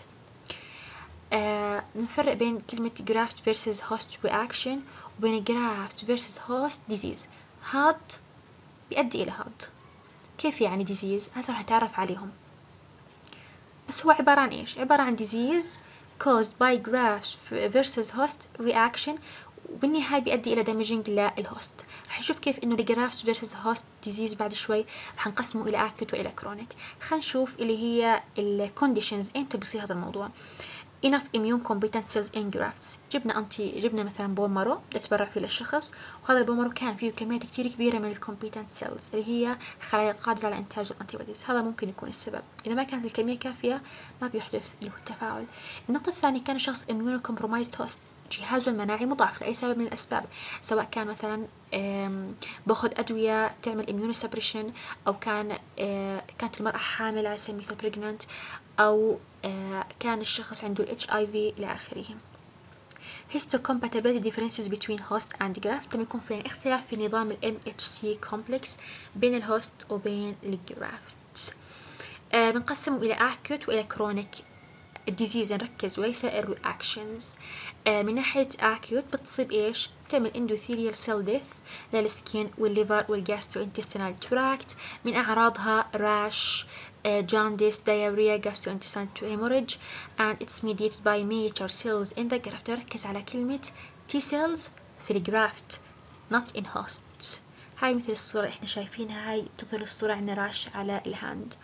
آه نفرق بين كلمه graft versus host reaction وبين graft versus host disease. هاد بيؤدي الى هاد. كيف يعني disease؟ هذا راح نتعرف عليهم. بس هو عبارة عن إيش؟ عبارة عن disease caused by graft versus host reaction، وبالنهاية بيؤدي إلى damaging للهوست. راح نشوف كيف إنه graft versus host disease بعد شوي. راح نقسمه إلى acute وإلى chronic. خلينا نشوف اللي هي ال conditions إمتى بيصير هذا الموضوع. enough immune competent cells in grafts. جبنا أنتي جبنا مثلا بون مارو بدنا نتبرع فيه للشخص، وهذا البون مارو كان فيه كميات كتير كبيرة من الكومبيتنت سيلز اللي هي خلايا قادرة على إنتاج الأنتي بوديز. هذا ممكن يكون السبب. إذا ما كانت الكمية كافية ما بيحدث اللي هو التفاعل. النقطة الثانية كان الشخص immune compromised host، جهازه المناعي مضاعف لأي سبب من الأسباب، سواء كان مثلا باخذ أدوية تعمل immunosuppression، أو كان كانت المرأة حامل على سبيل المثال pregnant، أو كان الشخص عنده ال إتش آي في إلى آخره. histocompatibility differences between host and graft. لما يكون في اختلاف في نظام ال إم إتش سي complex بين الهوست وبين الجرافت. آه بنقسمه إلى acute وإلى chronic disease نركز وليس الرياكشنز. آه من ناحية acute بتصيب إيش؟ بتعمل endothelial cell death للسكين والليفر والجاستروintestinal tract. من أعراضها rash, Uh, jaundice, diarrhea, gastrointestinal hemorrhage, and it's mediated by mature cells in the graft. ركز على كلمة T cells في الجرافت not in host. هاي مثل الصورة اللي احنا شايفينها، هاي تظهر الصورة عندنا راش على الهاند.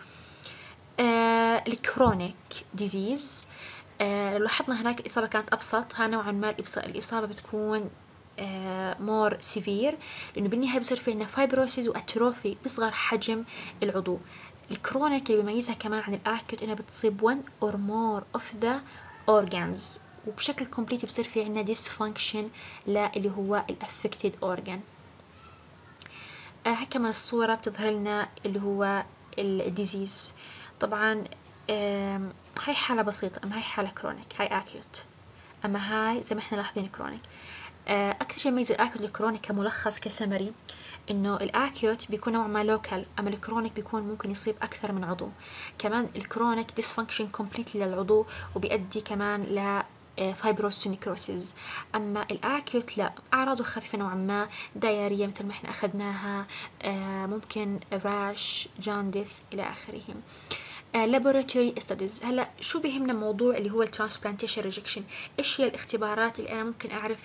آه الكرونيك ديزيز، آه لو لاحظنا هناك الإصابة كانت أبسط، ها نوعا ما الإصابة بتكون مور uh, سيفير، لأنه بالنهاية بصير في عندنا فايبروسيس وأتروفي بصغر حجم العضو. الكرونيك اللي بيميزها كمان عن الأكيوت إنها بتصيب one or more of the organs، وبشكل كومبليت بصير في عندنا dysfunction اللي هو الأفكتد organ. آه هاي كمان الصورة بتظهر لنا اللي هو الديزيز. طبعا آه هاي حالة بسيطة، أما هاي حالة كرونيك، هاي أكيوت، أما هاي زي ما احنا لاحظين كرونيك. آه أكثر شيء يميز الأكيوت والكرونيك كملخص كسمري إنه الأكيوت بيكون نوع ما لوكال، أما الكرونيك بيكون ممكن يصيب أكثر من عضو. كمان الكرونيك dysfunction completely للعضو وبيؤدي كمان ل فايبروس ونيكروسيس. أما الأكيوت لا، أعراضه خفيفة نوعا ما، دايرية مثل ما احنا أخذناها، آه ممكن راش، جانديس إلى آخره. laboratory studies. هلا شو بيهمنا موضوع اللي هو الترانسبلانتيشن ريجكشن؟ إيش هي الاختبارات اللي أنا ممكن أعرف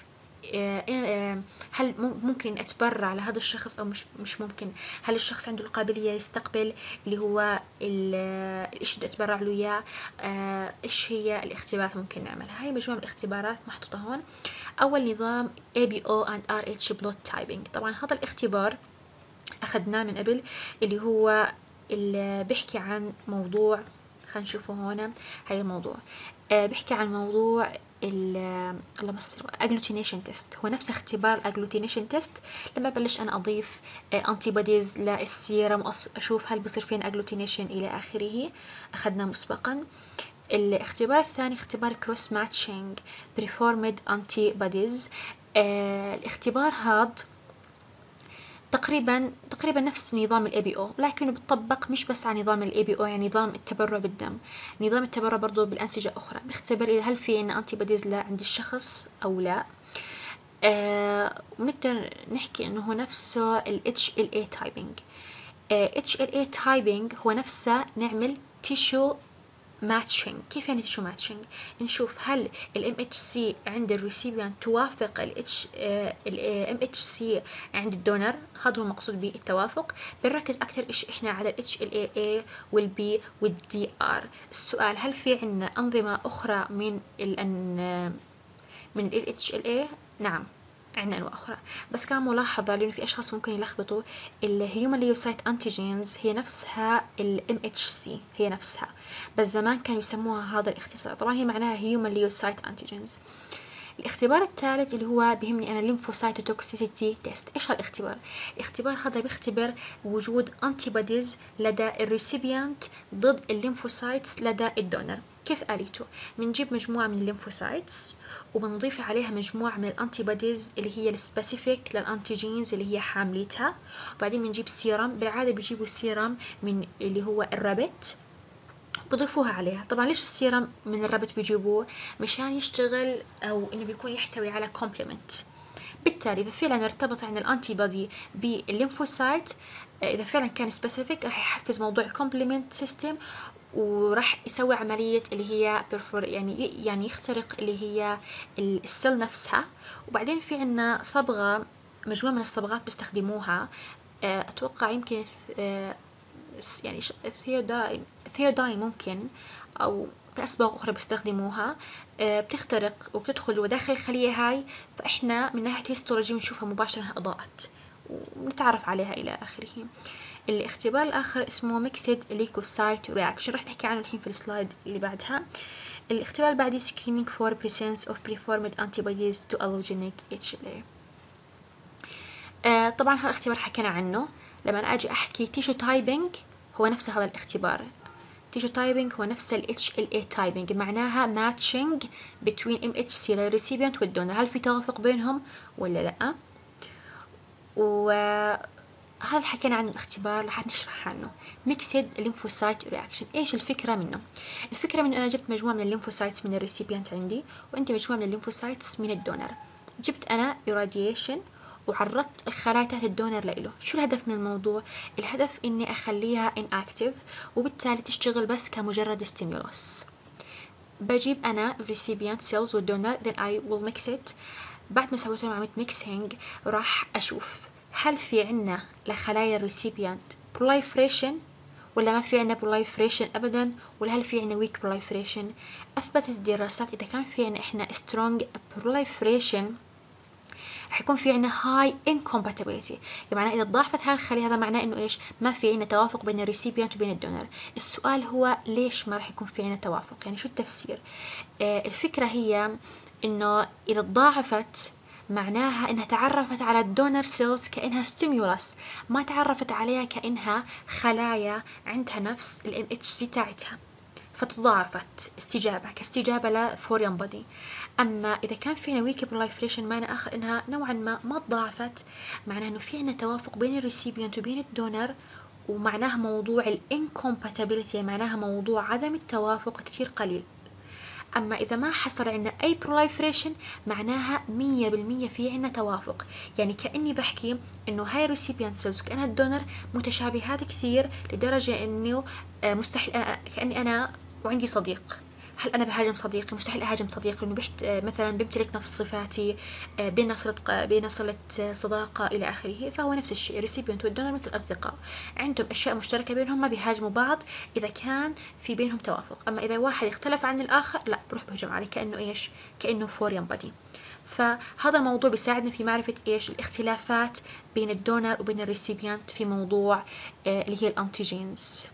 هل ممكن أتبرع على هذا الشخص أو مش مش ممكن؟ هل الشخص عنده القابلية يستقبل اللي هو الإشي اللي أتبرع له إياه؟ إيش هي الاختبارات ممكن نعملها؟ هاي مجموعة من الاختبارات محطوطة هون. أول نظام إيه بي أو and آر إتش blood typing. طبعا هذا الاختبار أخذناه من قبل، اللي هو اللي بيحكي عن موضوع، خلينا نشوفه هون. هاي الموضوع بيحكي عن موضوع اللهم صل على agglutinating test. هو نفس اختبار agglutinating test لما بلش أنا أضيف antibodies للسيرم وأشوف هل بصير فين agglutination إلى آخره، أخذنا مسبقا. الاختبار الثاني اختبار cross matching preformed antibodies. آه الاختبار هذا تقريبا تقريبا نفس نظام الاي بي او، لكنه بتطبق مش بس على نظام الاي بي او، يعني نظام التبرع بالدم. نظام التبرع برضو بالانسجه اخرى، بيختبر اذا هل في عندنا انتي بوديز لا عند الشخص او لا. آه ونقدر نحكي انه هو نفسه ال إتش إل إيه typing. آه إتش إل إيه typing هو نفسه نعمل tissue ماتشنج. كيف يعني تيشو ماتشنج؟ نشوف هل ال إم إتش سي عند الريسيبيانت توافق ال H ال إم إتش سي عند الدونر. هذا هو المقصود بالتوافق. بنركز أكثر إيش إحنا على ال H ال إيه إيه وال B وال دي آر. السؤال هل في عندنا أنظمة أخرى من ال من ال إتش ال إيه؟ نعم عندنا أنواع أخرى، بس كان ملاحظة لأنه في أشخاص ممكن يلخبطوا. ال Human Leukocyte Antigens هي نفسها ال إم إتش سي، هي نفسها، بس زمان كانوا يسموها هذا الاختصار. طبعا هي معناها Human Leukocyte Antigens. الاختبار الثالث اللي هو بهمني أنا الليمفوسايتوتوكسيسيتي تيست. إيش هالاختبار؟ الاختبار هذا بيختبر وجود أنتيبوديز لدى الريسيبيانت ضد الليمفوسايتس لدى الدونر. كيف آليته؟ بنجيب مجموعة من الليمفوسايتس وبنضيف عليها مجموعة من الأنتيبوديز اللي هي السبيسيفيك للأنتيجينز اللي هي حاملتها، وبعدين بنجيب سيرم. بالعادة بيجيبوا سيرم من اللي هو الرابت بضيفوها عليها. طبعا ليش السيرم من الرابت بيجيبوه؟ مشان يشتغل او انه بيكون يحتوي على كومبلمنت. بالتالي اذا فعلا ارتبط عند الانتي بودي بالليمفوسايت، اذا فعلا كان سبيسيفيك راح يحفز موضوع الكومبلمنت سيستم وراح يسوي عملية اللي هي بيرفور يعني يعني يخترق اللي هي السيل نفسها. وبعدين في عنا صبغة، مجموعة من الصبغات بيستخدموها، اتوقع يمكن يعني ثيوداين ثيوداين ممكن، أو بأسباب أخرى بيستخدموها، بتخترق وبتدخل جوا داخل الخلية هاي. فإحنا من ناحية هيستولوجي بنشوفها مباشرة أضاءت ونتعرف عليها إلى آخره. الاختبار الآخر اسمه ميكسد ليكوسايت رياكشن، رح نحكي عنه الحين في السلايد اللي بعدها. الاختبار اللي بعديه screening for presence of preformed antibodies to allogenic إتش إل إيه. آه طبعا هذا الاختبار حكينا عنه. لما أنا أجي أحكي تيشو تايبنج هو نفس هذا الاختبار. تيشو تايبنج هو نفس ال إتش إل إيه تايبنج، معناها matching between إم إتش سي للريسيبيانت والدونر. هل في توافق بينهم ولا لأ؟ وهذا حكينا عن الاختبار، رح نشرح عنه. ميكسد ليمفوسايت رياكشن. ايش الفكرة منه؟ الفكرة منه أنا جبت مجموعة من الليمفوسايتس من الريسيبيانت عندي، وعندي مجموعة من الليمفوسايتس من الدونر. جبت أنا irradiation وعرضت الخلايا تحت الدونر لإله. شو الهدف من الموضوع؟ الهدف إني أخليها inactive وبالتالي تشتغل بس كمجرد stimulus. بجيب أنا recipient cells والدونر then I will mix it. بعد ما سويت لهم عملية mixing راح أشوف هل في عنا لخلايا الريسيبيانت proliferation ولا ما في عنا proliferation أبدا، ولا هل في عنا weak proliferation. أثبتت الدراسات إذا كان في عنا إحنا strong proliferation رح يكون في عنا high incompatibility، يعني إذا تضاعفت هاي الخلية هذا معناه إنه إيش؟ ما في عنا توافق بين الريسيبيانت وبين الدونر. السؤال هو ليش ما رح يكون في عنا توافق؟ يعني شو التفسير؟ آه الفكرة هي إنه إذا تضاعفت معناها إنها تعرفت على الدونر سيلز كأنها ستيمولس، ما تعرفت عليها كأنها خلايا عندها نفس ال إم إتش سي تاعتها، فتضاعفت استجابة كاستجابة لفوريان بودي. أما إذا كان فينا ويك بروليفريشن معنى آخر إنها نوعا ما ما تضاعفت، معناه إنه في عنا توافق بين الريسيبيانت وبين الدونر، ومعناها موضوع الانكومباتيبلتي معناها موضوع عدم التوافق كتير قليل. أما إذا ما حصل عنا أي proliferation معناها مية بالمية في عنا توافق. يعني كأني بحكي إنه هاي الريسيبيانت سيلز وكأنها الدونر متشابهات كثير لدرجة إنه مستحيل أنا كأني أنا وعندي صديق، هل أنا بهاجم صديقي؟ مستحيل أهاجم صديقي لأنه بيحت مثلا بيمتلك نفس صفاتي، بيننا صلة بيننا صلة صداقة إلى آخره. فهو نفس الشيء، الريسيبيانت والدونر مثل الأصدقاء، عندهم أشياء مشتركة بينهم، ما بيهاجموا بعض إذا كان في بينهم توافق. أما إذا واحد اختلف عن الآخر لا، بروح بهجم عليه كأنه إيش؟ كأنه فوريان بادي. فهذا الموضوع بيساعدنا في معرفة إيش الاختلافات بين الدونر وبين الريسيبيانت في موضوع اللي هي الأنتيجينز.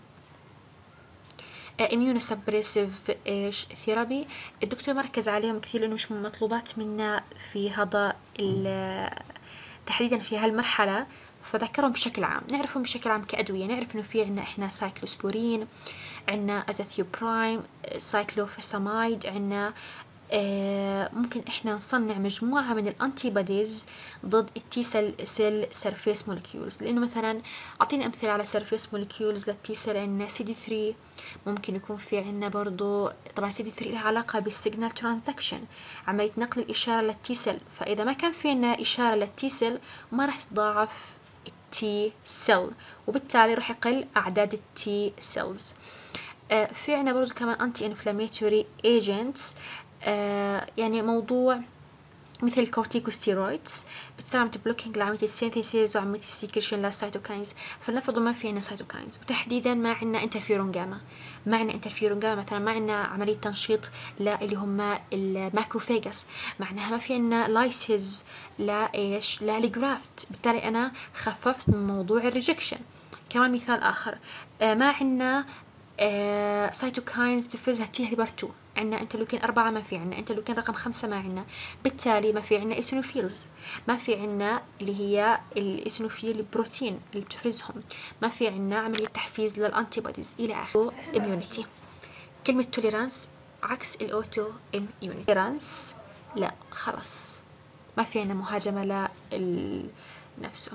immunosuppressive ايش ثيرابي. الدكتور مركز عليهم كثير لانه مش مطلوبات منا في هذا تحديدا في هالمرحله، فذكرهم بشكل عام. نعرفهم بشكل عام كأدوية، نعرف انه في عنا احنا سايكلوسبورين، عنا ازاثيوبرايم، سايكلوفيسامايد، عنا آه ممكن احنا نصنع مجموعة من الانتي بوديز ضد التي سيل سيل سيرفيس مولكيولز. لانه مثلا اعطيني امثلة على سيرفيس مولكيولز للتي سيل. عندنا سي دي ثري، ممكن يكون في عندنا برضو طبعا سي دي ثري لها علاقة بالسيجنال ترانزكشن، عملية نقل الاشارة للتي سيل. فاذا ما كان في عندنا اشارة للتي سيل ما راح تضاعف التي سيل، وبالتالي راح يقل اعداد التي سيلز. آه في عنا برضو كمان anti inflammatory agents، آه يعني موضوع مثل الكورتيكوستيرويدز بتساعد بلوكينج لعملية السينثيسيز وعملية السيكريشن للسيتوكاينز. فلنفرض ما في عنا سيتوكاينز، وتحديدا ما عنا انترفيرون جاما، ما عنا انترفيرون جاما مثلا، ما عنا عملية تنشيط اللي هم الماكروفاجس، معناها ما في عنا لايسيز لا ايش لا الجرافت، بالتالي انا خففت من موضوع الريجكشن. كمان مثال اخر، آه ما عنا آه سيتوكاينز بتفرزها تي هيلبر اتنين، عندنا انترلوكين أربعة ما في عنا، انترلوكين رقم خمسة ما عنا، بالتالي ما في عنا إيسينوفيلز، ما في عنا اللي هي الإيسينوفيل البروتين اللي بتفرزهم، ما في عنا عملية تحفيز للأنتيبوديز إلى آخره. إميونيتي، كلمة توليرانس عكس الأوتو إميونيتي. توليرانس لا خلاص ما في عنا مهاجمة لنفسه.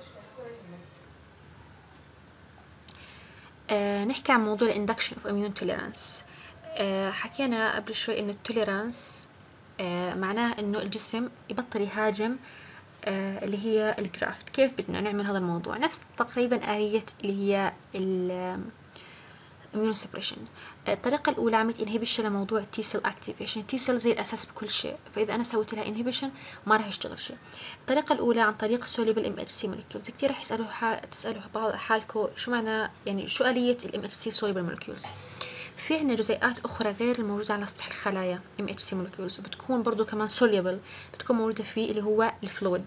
آه نحكي عن موضوع الاندكشن اوف اميون توليرانس. آه حكينا قبل شوي انه التوليرانس آه معناه انه الجسم يبطل يهاجم آه اللي هي الجرافت. كيف بدنا نعمل هذا الموضوع؟ نفس تقريبا آلية اللي هي immune suppression. الطريقة الأولى عملت inhibition لموضوع T cell activation. T cell زي الأساس بكل شيء، فإذا أنا سويت لها inhibition ما راح يشتغل شيء. الطريقة الأولى عن طريق soluble إم إتش سي molecules. كتير راح يسألوا حال... تسألوا بعض حالكم شو معنى يعني شو آلية ال إم إتش سي soluble molecules. في عنا جزيئات أخرى غير الموجودة على سطح الخلايا إم إتش سي molecules، وبتكون برضو كمان soluble، بتكون موجودة فيه اللي هو الفلويد.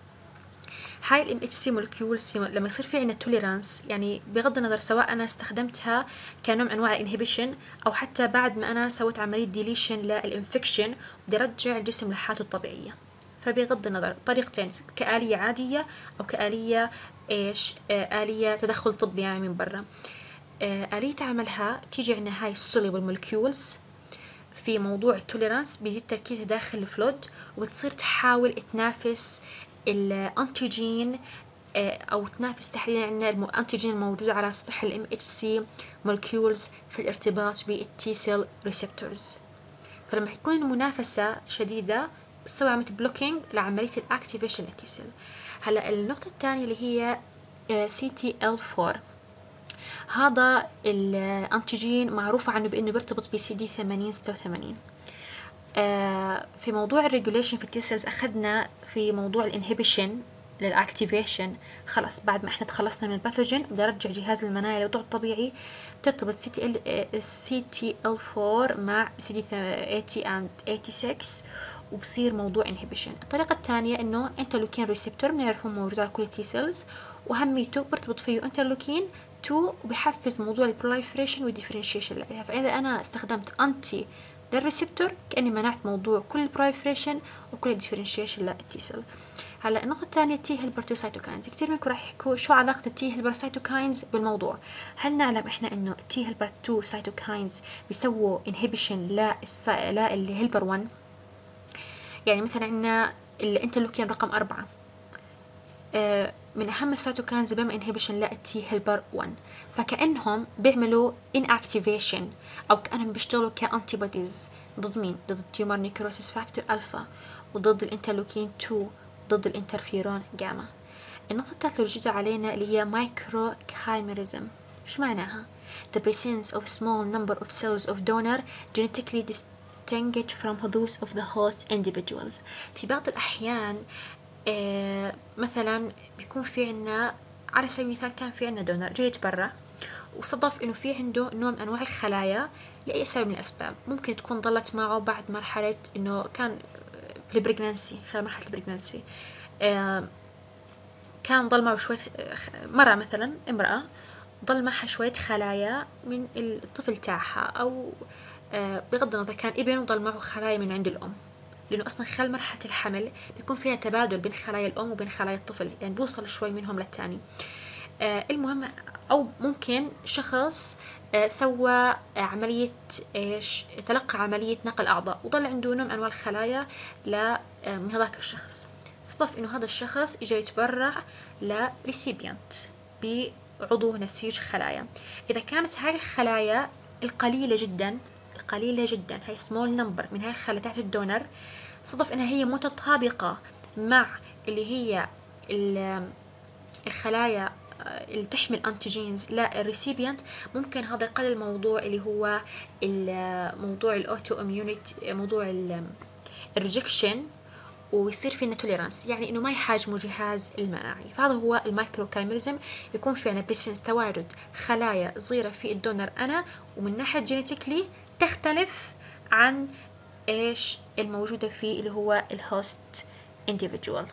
هاي ال إم إتش سي molecules لما يصير في عنا tolerance، يعني بغض النظر سواء أنا استخدمتها كنوع من أنواع الانهبيشن أو حتى بعد ما أنا سويت عملية ديليشن للإنفكشن بدي أرجع الجسم لحالته الطبيعية، فبغض النظر طريقتين، كآلية عادية أو كآلية إيش آه آلية تدخل طبي يعني من برا. آه آلية عملها بتيجي عنا هاي soluble molecules في موضوع التوليرانس، بيزيد تركيزها داخل الفلود وبتصير تحاول تنافس الانتيجين او تنافس تحديدا عندنا الانتيجين الموجود على سطح الام اتش سي مولكيولز في الارتباط بالتي سيل ريسبتورز. فلما تكون المنافسة شديدة بتسوي عملية بلوكينج لعملية الاكتيفيشن للتي سيل. هلا النقطة الثانية اللي هي سي تي إل فور، هذا الانتيجين معروف عنه بانه بيرتبط ب سي دي ثمانين ستة وثمانين. آه في موضوع الريجوليشن في التي سيلز اخذنا في موضوع الانهبيشن للاكتيفيشن، خلاص بعد ما احنا تخلصنا من الباثوجين بدي ارجع جهاز المناعي لوضعه الطبيعي، بترتبط سي تي ال سي تي إل فور مع سي دي ثمانين and ثمانية وثمانين وبصير موضوع انهبيشن. الطريقة الثانية انه انترلوكين ريسبتور بنعرفه موجود على كل التي سيلز، وهميته برتبط فيه انترلوكين اثنين وبحفز موضوع البرولايفريشن والديفرنشيشن لها. فاذا انا استخدمت انتي للريسبتور كأني منعت موضوع كل البرولايفريشن وكل الديفرنشيشن للتي سيل. هلا النقطة الثانية تي هيلبر تو سيتوكاينز. كثير منكم راح يحكوا شو علاقة التي هيلبر سيتوكاينز بالموضوع. هل نعلم احنا انه التي هيلبر تو سيتوكاينز بيسووا انهبيشن للس... للهيلبر واحد؟ يعني مثلا عندنا الانترلوكين رقم أربعة آه من أهم السيتوكاينز بيعمل انهبيشن للتي هيلبر واحد، فكأنهم بيعملوا inactivation أو كأنهم بيشتغلوا كأنتيبوديز ضد مين؟ ضد التيومر نيكروسيس فاكتور ألفا وضد الانترلوكين اثنين ضد الانترفيرون جاما. النقطة الثالثة اللي جيت علينا اللي هي مايكرو كايميريزم. شو معناها؟ The presence of small number of cells of donor genetically distinguished from those of the host individuals. في بعض الأحيان آه مثلا بيكون في عنا على سبيل المثال كان في عنا دونر جيت برا وصدف انه في عنده نوع من انواع الخلايا لاي سبب من الاسباب، ممكن تكون ضلت معه بعد مرحله انه كان بالبريجنانسي، خلال مرحله البريجنانسي آه كان ضل معه شويه مره مثلا امراه ضل معها شويه خلايا من الطفل تاعها، او آه بغض النظر كان ابن وضل معه خلايا من عند الام، لأنه أصلا خلال مرحلة الحمل بيكون فيها تبادل بين خلايا الأم وبين خلايا الطفل، يعني بوصل شوي منهم للتاني. آه المهم، أو ممكن شخص آه سوى آه عملية إيش تلقى عملية نقل أعضاء وضل عنده نوع من أنواع الخلايا ل آه من هذاك الشخص، صدف إنه هذا الشخص إجا يتبرع لريسيبيانت بعضو نسيج خلايا. إذا كانت هاي الخلايا القليلة جدا القليلة جدا هاي سمول نمبر من هاي الخلايا تحت الدونر، صدف انها هي متطابقة مع اللي هي الخلايا اللي بتحمل انتيجينز للريسيبيانت، ممكن هذا يقلل موضوع اللي هو موضوع الاوتو اميونيتي، موضوع الريجكشن، ويصير في عندنا توليرانس، يعني انه ما يحاجموا جهاز المناعي. فهذا هو المايكرو كايميرزم، يكون في عندنا بريسنس تواجد خلايا صغيره في الدونر انا، ومن ناحيه جينيتيكلي تختلف عن ايش الموجوده في اللي هو الهوست individual.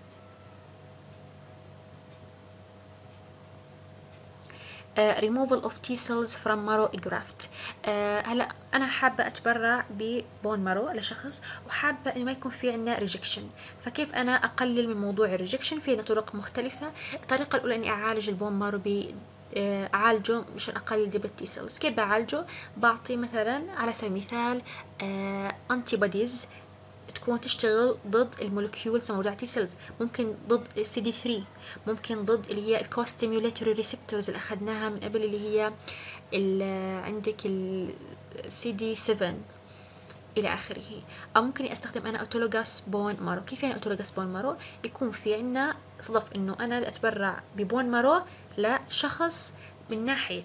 Uh, removal of T cells from marrow graft. uh, هلا انا حابه اتبرع ببون مارو لشخص، وحابه انه ما يكون في عندنا ريجكشن. فكيف انا اقلل من موضوع الريجكشن؟ في طرق مختلفه. الطريقه الاولى اني اعالج البون مارو ب اعالجه مشان اقلل دبل تي سيلز. كيف بعالجه؟ بعطي مثلا على سبيل المثال انتي بوديز تكون تشتغل ضد المولكيولز الموجودة على تي سيلز، ممكن ضد السي دي ثري، ممكن ضد اللي هي الكوستيميوليتوري ريسبتورز اللي اخذناها من قبل، اللي هي عندك السي دي سفن الى اخره. او ممكن استخدم انا اوتولوجاس بون مارو. كيف يعني اوتولوجاس بون مارو؟ يكون في عندنا صدف انه انا اتبرع ببون مارو لشخص من ناحيه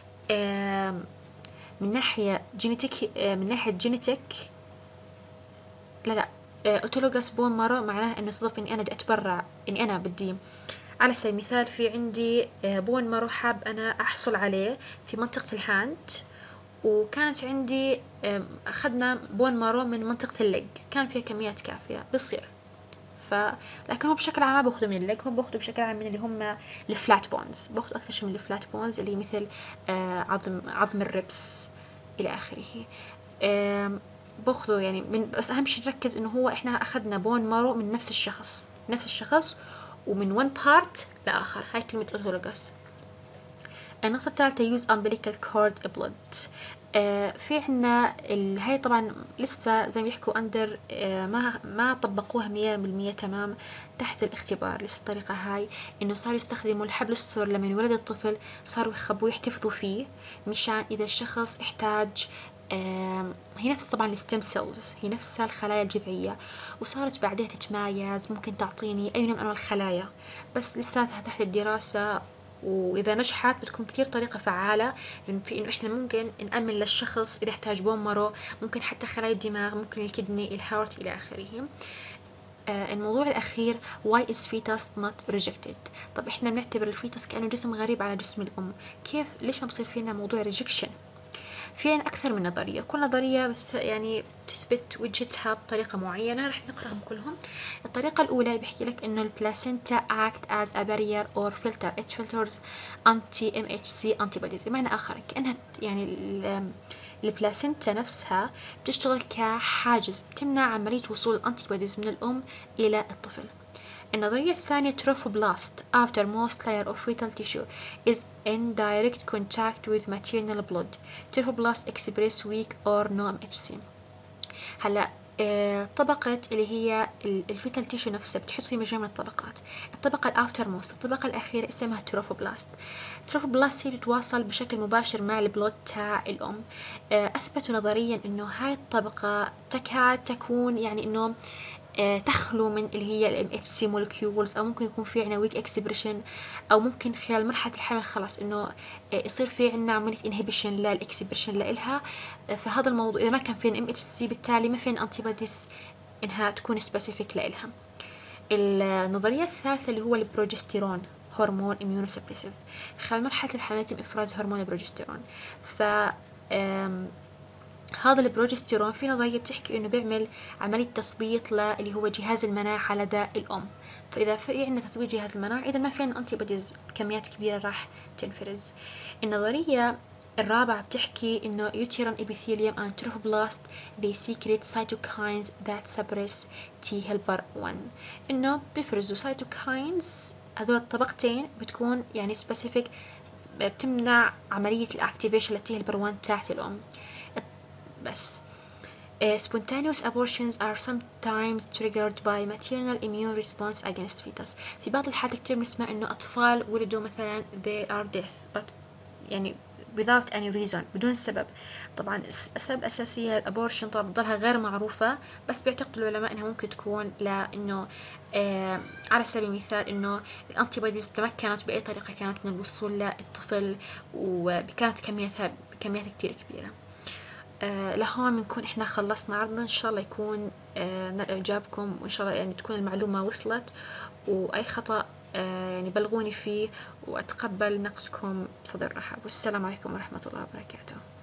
من ناحيه جينيتيك من ناحيه جينيتيك لا لا اوتولوجاس بون مارو معناه انه صدف اني انا بدي اتبرع، اني انا بدي على سبيل المثال في عندي بون مارو حاب انا احصل عليه في منطقة الهاند، وكانت عندي اخذنا بون مارو من منطقة الليج كان فيها كميات كافية بصير. ف لكن هو بشكل عام ما باخذه من الليج، هم باخذه بشكل عام من اللي هم الفلات بونز، باخذه اكثر شيء من الفلات بونز اللي مثل عظم عظم الربس الى اخره. باخذه يعني من، بس اهم شيء نركز انه هو احنا اخذنا بون مارو من نفس الشخص نفس الشخص ومن one part لاخر. هاي كلمة اوتولوجاس. النقطة الثالثة use umbilical cord blood. آه في عنا هاي طبعا لسه زي ما يحكوا اندر آه ما ما طبقوها مية بالمية تمام تحت الاختبار لسه. الطريقة هاي انه صاروا يستخدموا الحبل السور لما يولد الطفل، صاروا يخبوه يحتفظوا فيه مشان اذا الشخص احتاج. آه هي نفس طبعا الستيم سيلز، هي نفسها الخلايا الجذعية، وصارت بعدها تتمايز، ممكن تعطيني اي نوع من الخلايا، بس لساتها تحت الدراسة. وإذا نجحت بتكون كتير طريقة فعالة في إنه إحنا ممكن نأمن للشخص إذا احتاج بون مارو، ممكن حتى خلايا الدماغ، ممكن الكدني، الهارت إلى آخره. آه الموضوع الأخير why is fetus not rejected. طب إحنا بنعتبر الفيتس كأنه جسم غريب على جسم الأم، كيف ليش ما بصير فينا موضوع rejection؟ في عنا أكثر من نظرية، كل نظرية يعني تثبت وجهتها بطريقة معينة، رح نقرأهم كلهم. الطريقة الأولى بيحكي لك إنه البلاسينتا act as a barrier or filter, it filters anti إم إتش سي antibodies. بمعنى آخر كأنها يعني البلاسينتا نفسها بتشتغل كحاجز، بتمنع عملية وصول الانتيبوديز من الأم إلى الطفل. النظرية الثانية trophoblast after most layer of fetal tissue is in direct contact with maternal blood. trophoblast express weak or no إم إتش سي. هلا آه طبقة اللي هي الفيتال تيشو نفسها بتحط فيه مجموعة من الطبقات. الطبقة الأوتر موست، الطبقة الأخيرة اسمها تروفوبلاست. تروفوبلاست هي بتتواصل بشكل مباشر مع البلود تاع الأم. آه أثبتوا نظريا إنه هاي الطبقة تكاد تكون يعني إنه تخلو من اللي هي ال إم إتش سي molecules، أو ممكن يكون في عنا weak expression، أو ممكن خلال مرحلة الحمل خلاص إنه يصير في عنا عملية inhibition للإكسبريشن لإلها. فهذا الموضوع إذا ما كان فين إم إتش سي بالتالي ما فين antibodies إنها تكون specific لإلها. النظرية الثالثة اللي هو البروجستيرون هرمون immunosuppressive. خلال مرحلة الحمل يتم إفراز هرمون البروجستيرون. ف هذا البروجستيرون في نظرية بتحكي إنه بيعمل عملية تثبيط اللي هو جهاز المناعة لدى الأم. فإذا في عندنا تثبيط جهاز المناعة إذا ما في عندنا أنتيبوديز بكميات كبيرة راح تنفرز. النظرية الرابعة بتحكي إنه uterine epithelium and trophoblast they secrete cytokines that suppress T helper one. إنه بيفرزوا cytokines، هذول الطبقتين بتكون يعني specific بتمنع عملية الأكتيفيشن للتي هيلبر واحد تاعت الأم. بس uh, spontaneous abortions are sometimes triggered by maternal immune response against fetus. في بعض الحالات كتير بنسمع إنه أطفال ولدوا مثلا they are death but يعني without any reason بدون سبب. طبعا الأسباب الأساسية للأبورشن طبعا بتضلها غير معروفة، بس بيعتقد العلماء إنها ممكن تكون لأنه آه على سبيل المثال إنه الأنتي بوديز تمكنت بأي طريقة كانت من الوصول للطفل، وكانت كمياتها كميات كتير كبيرة. آه لهون بنكون إحنا خلصنا عرضنا، إن شاء الله يكون آه نال إعجابكم، وإن شاء الله يعني تكون المعلومة وصلت، وأي خطأ آه يعني بلغوني فيه، وأتقبل نقدكم بصدر رحب. والسلام عليكم ورحمة الله وبركاته.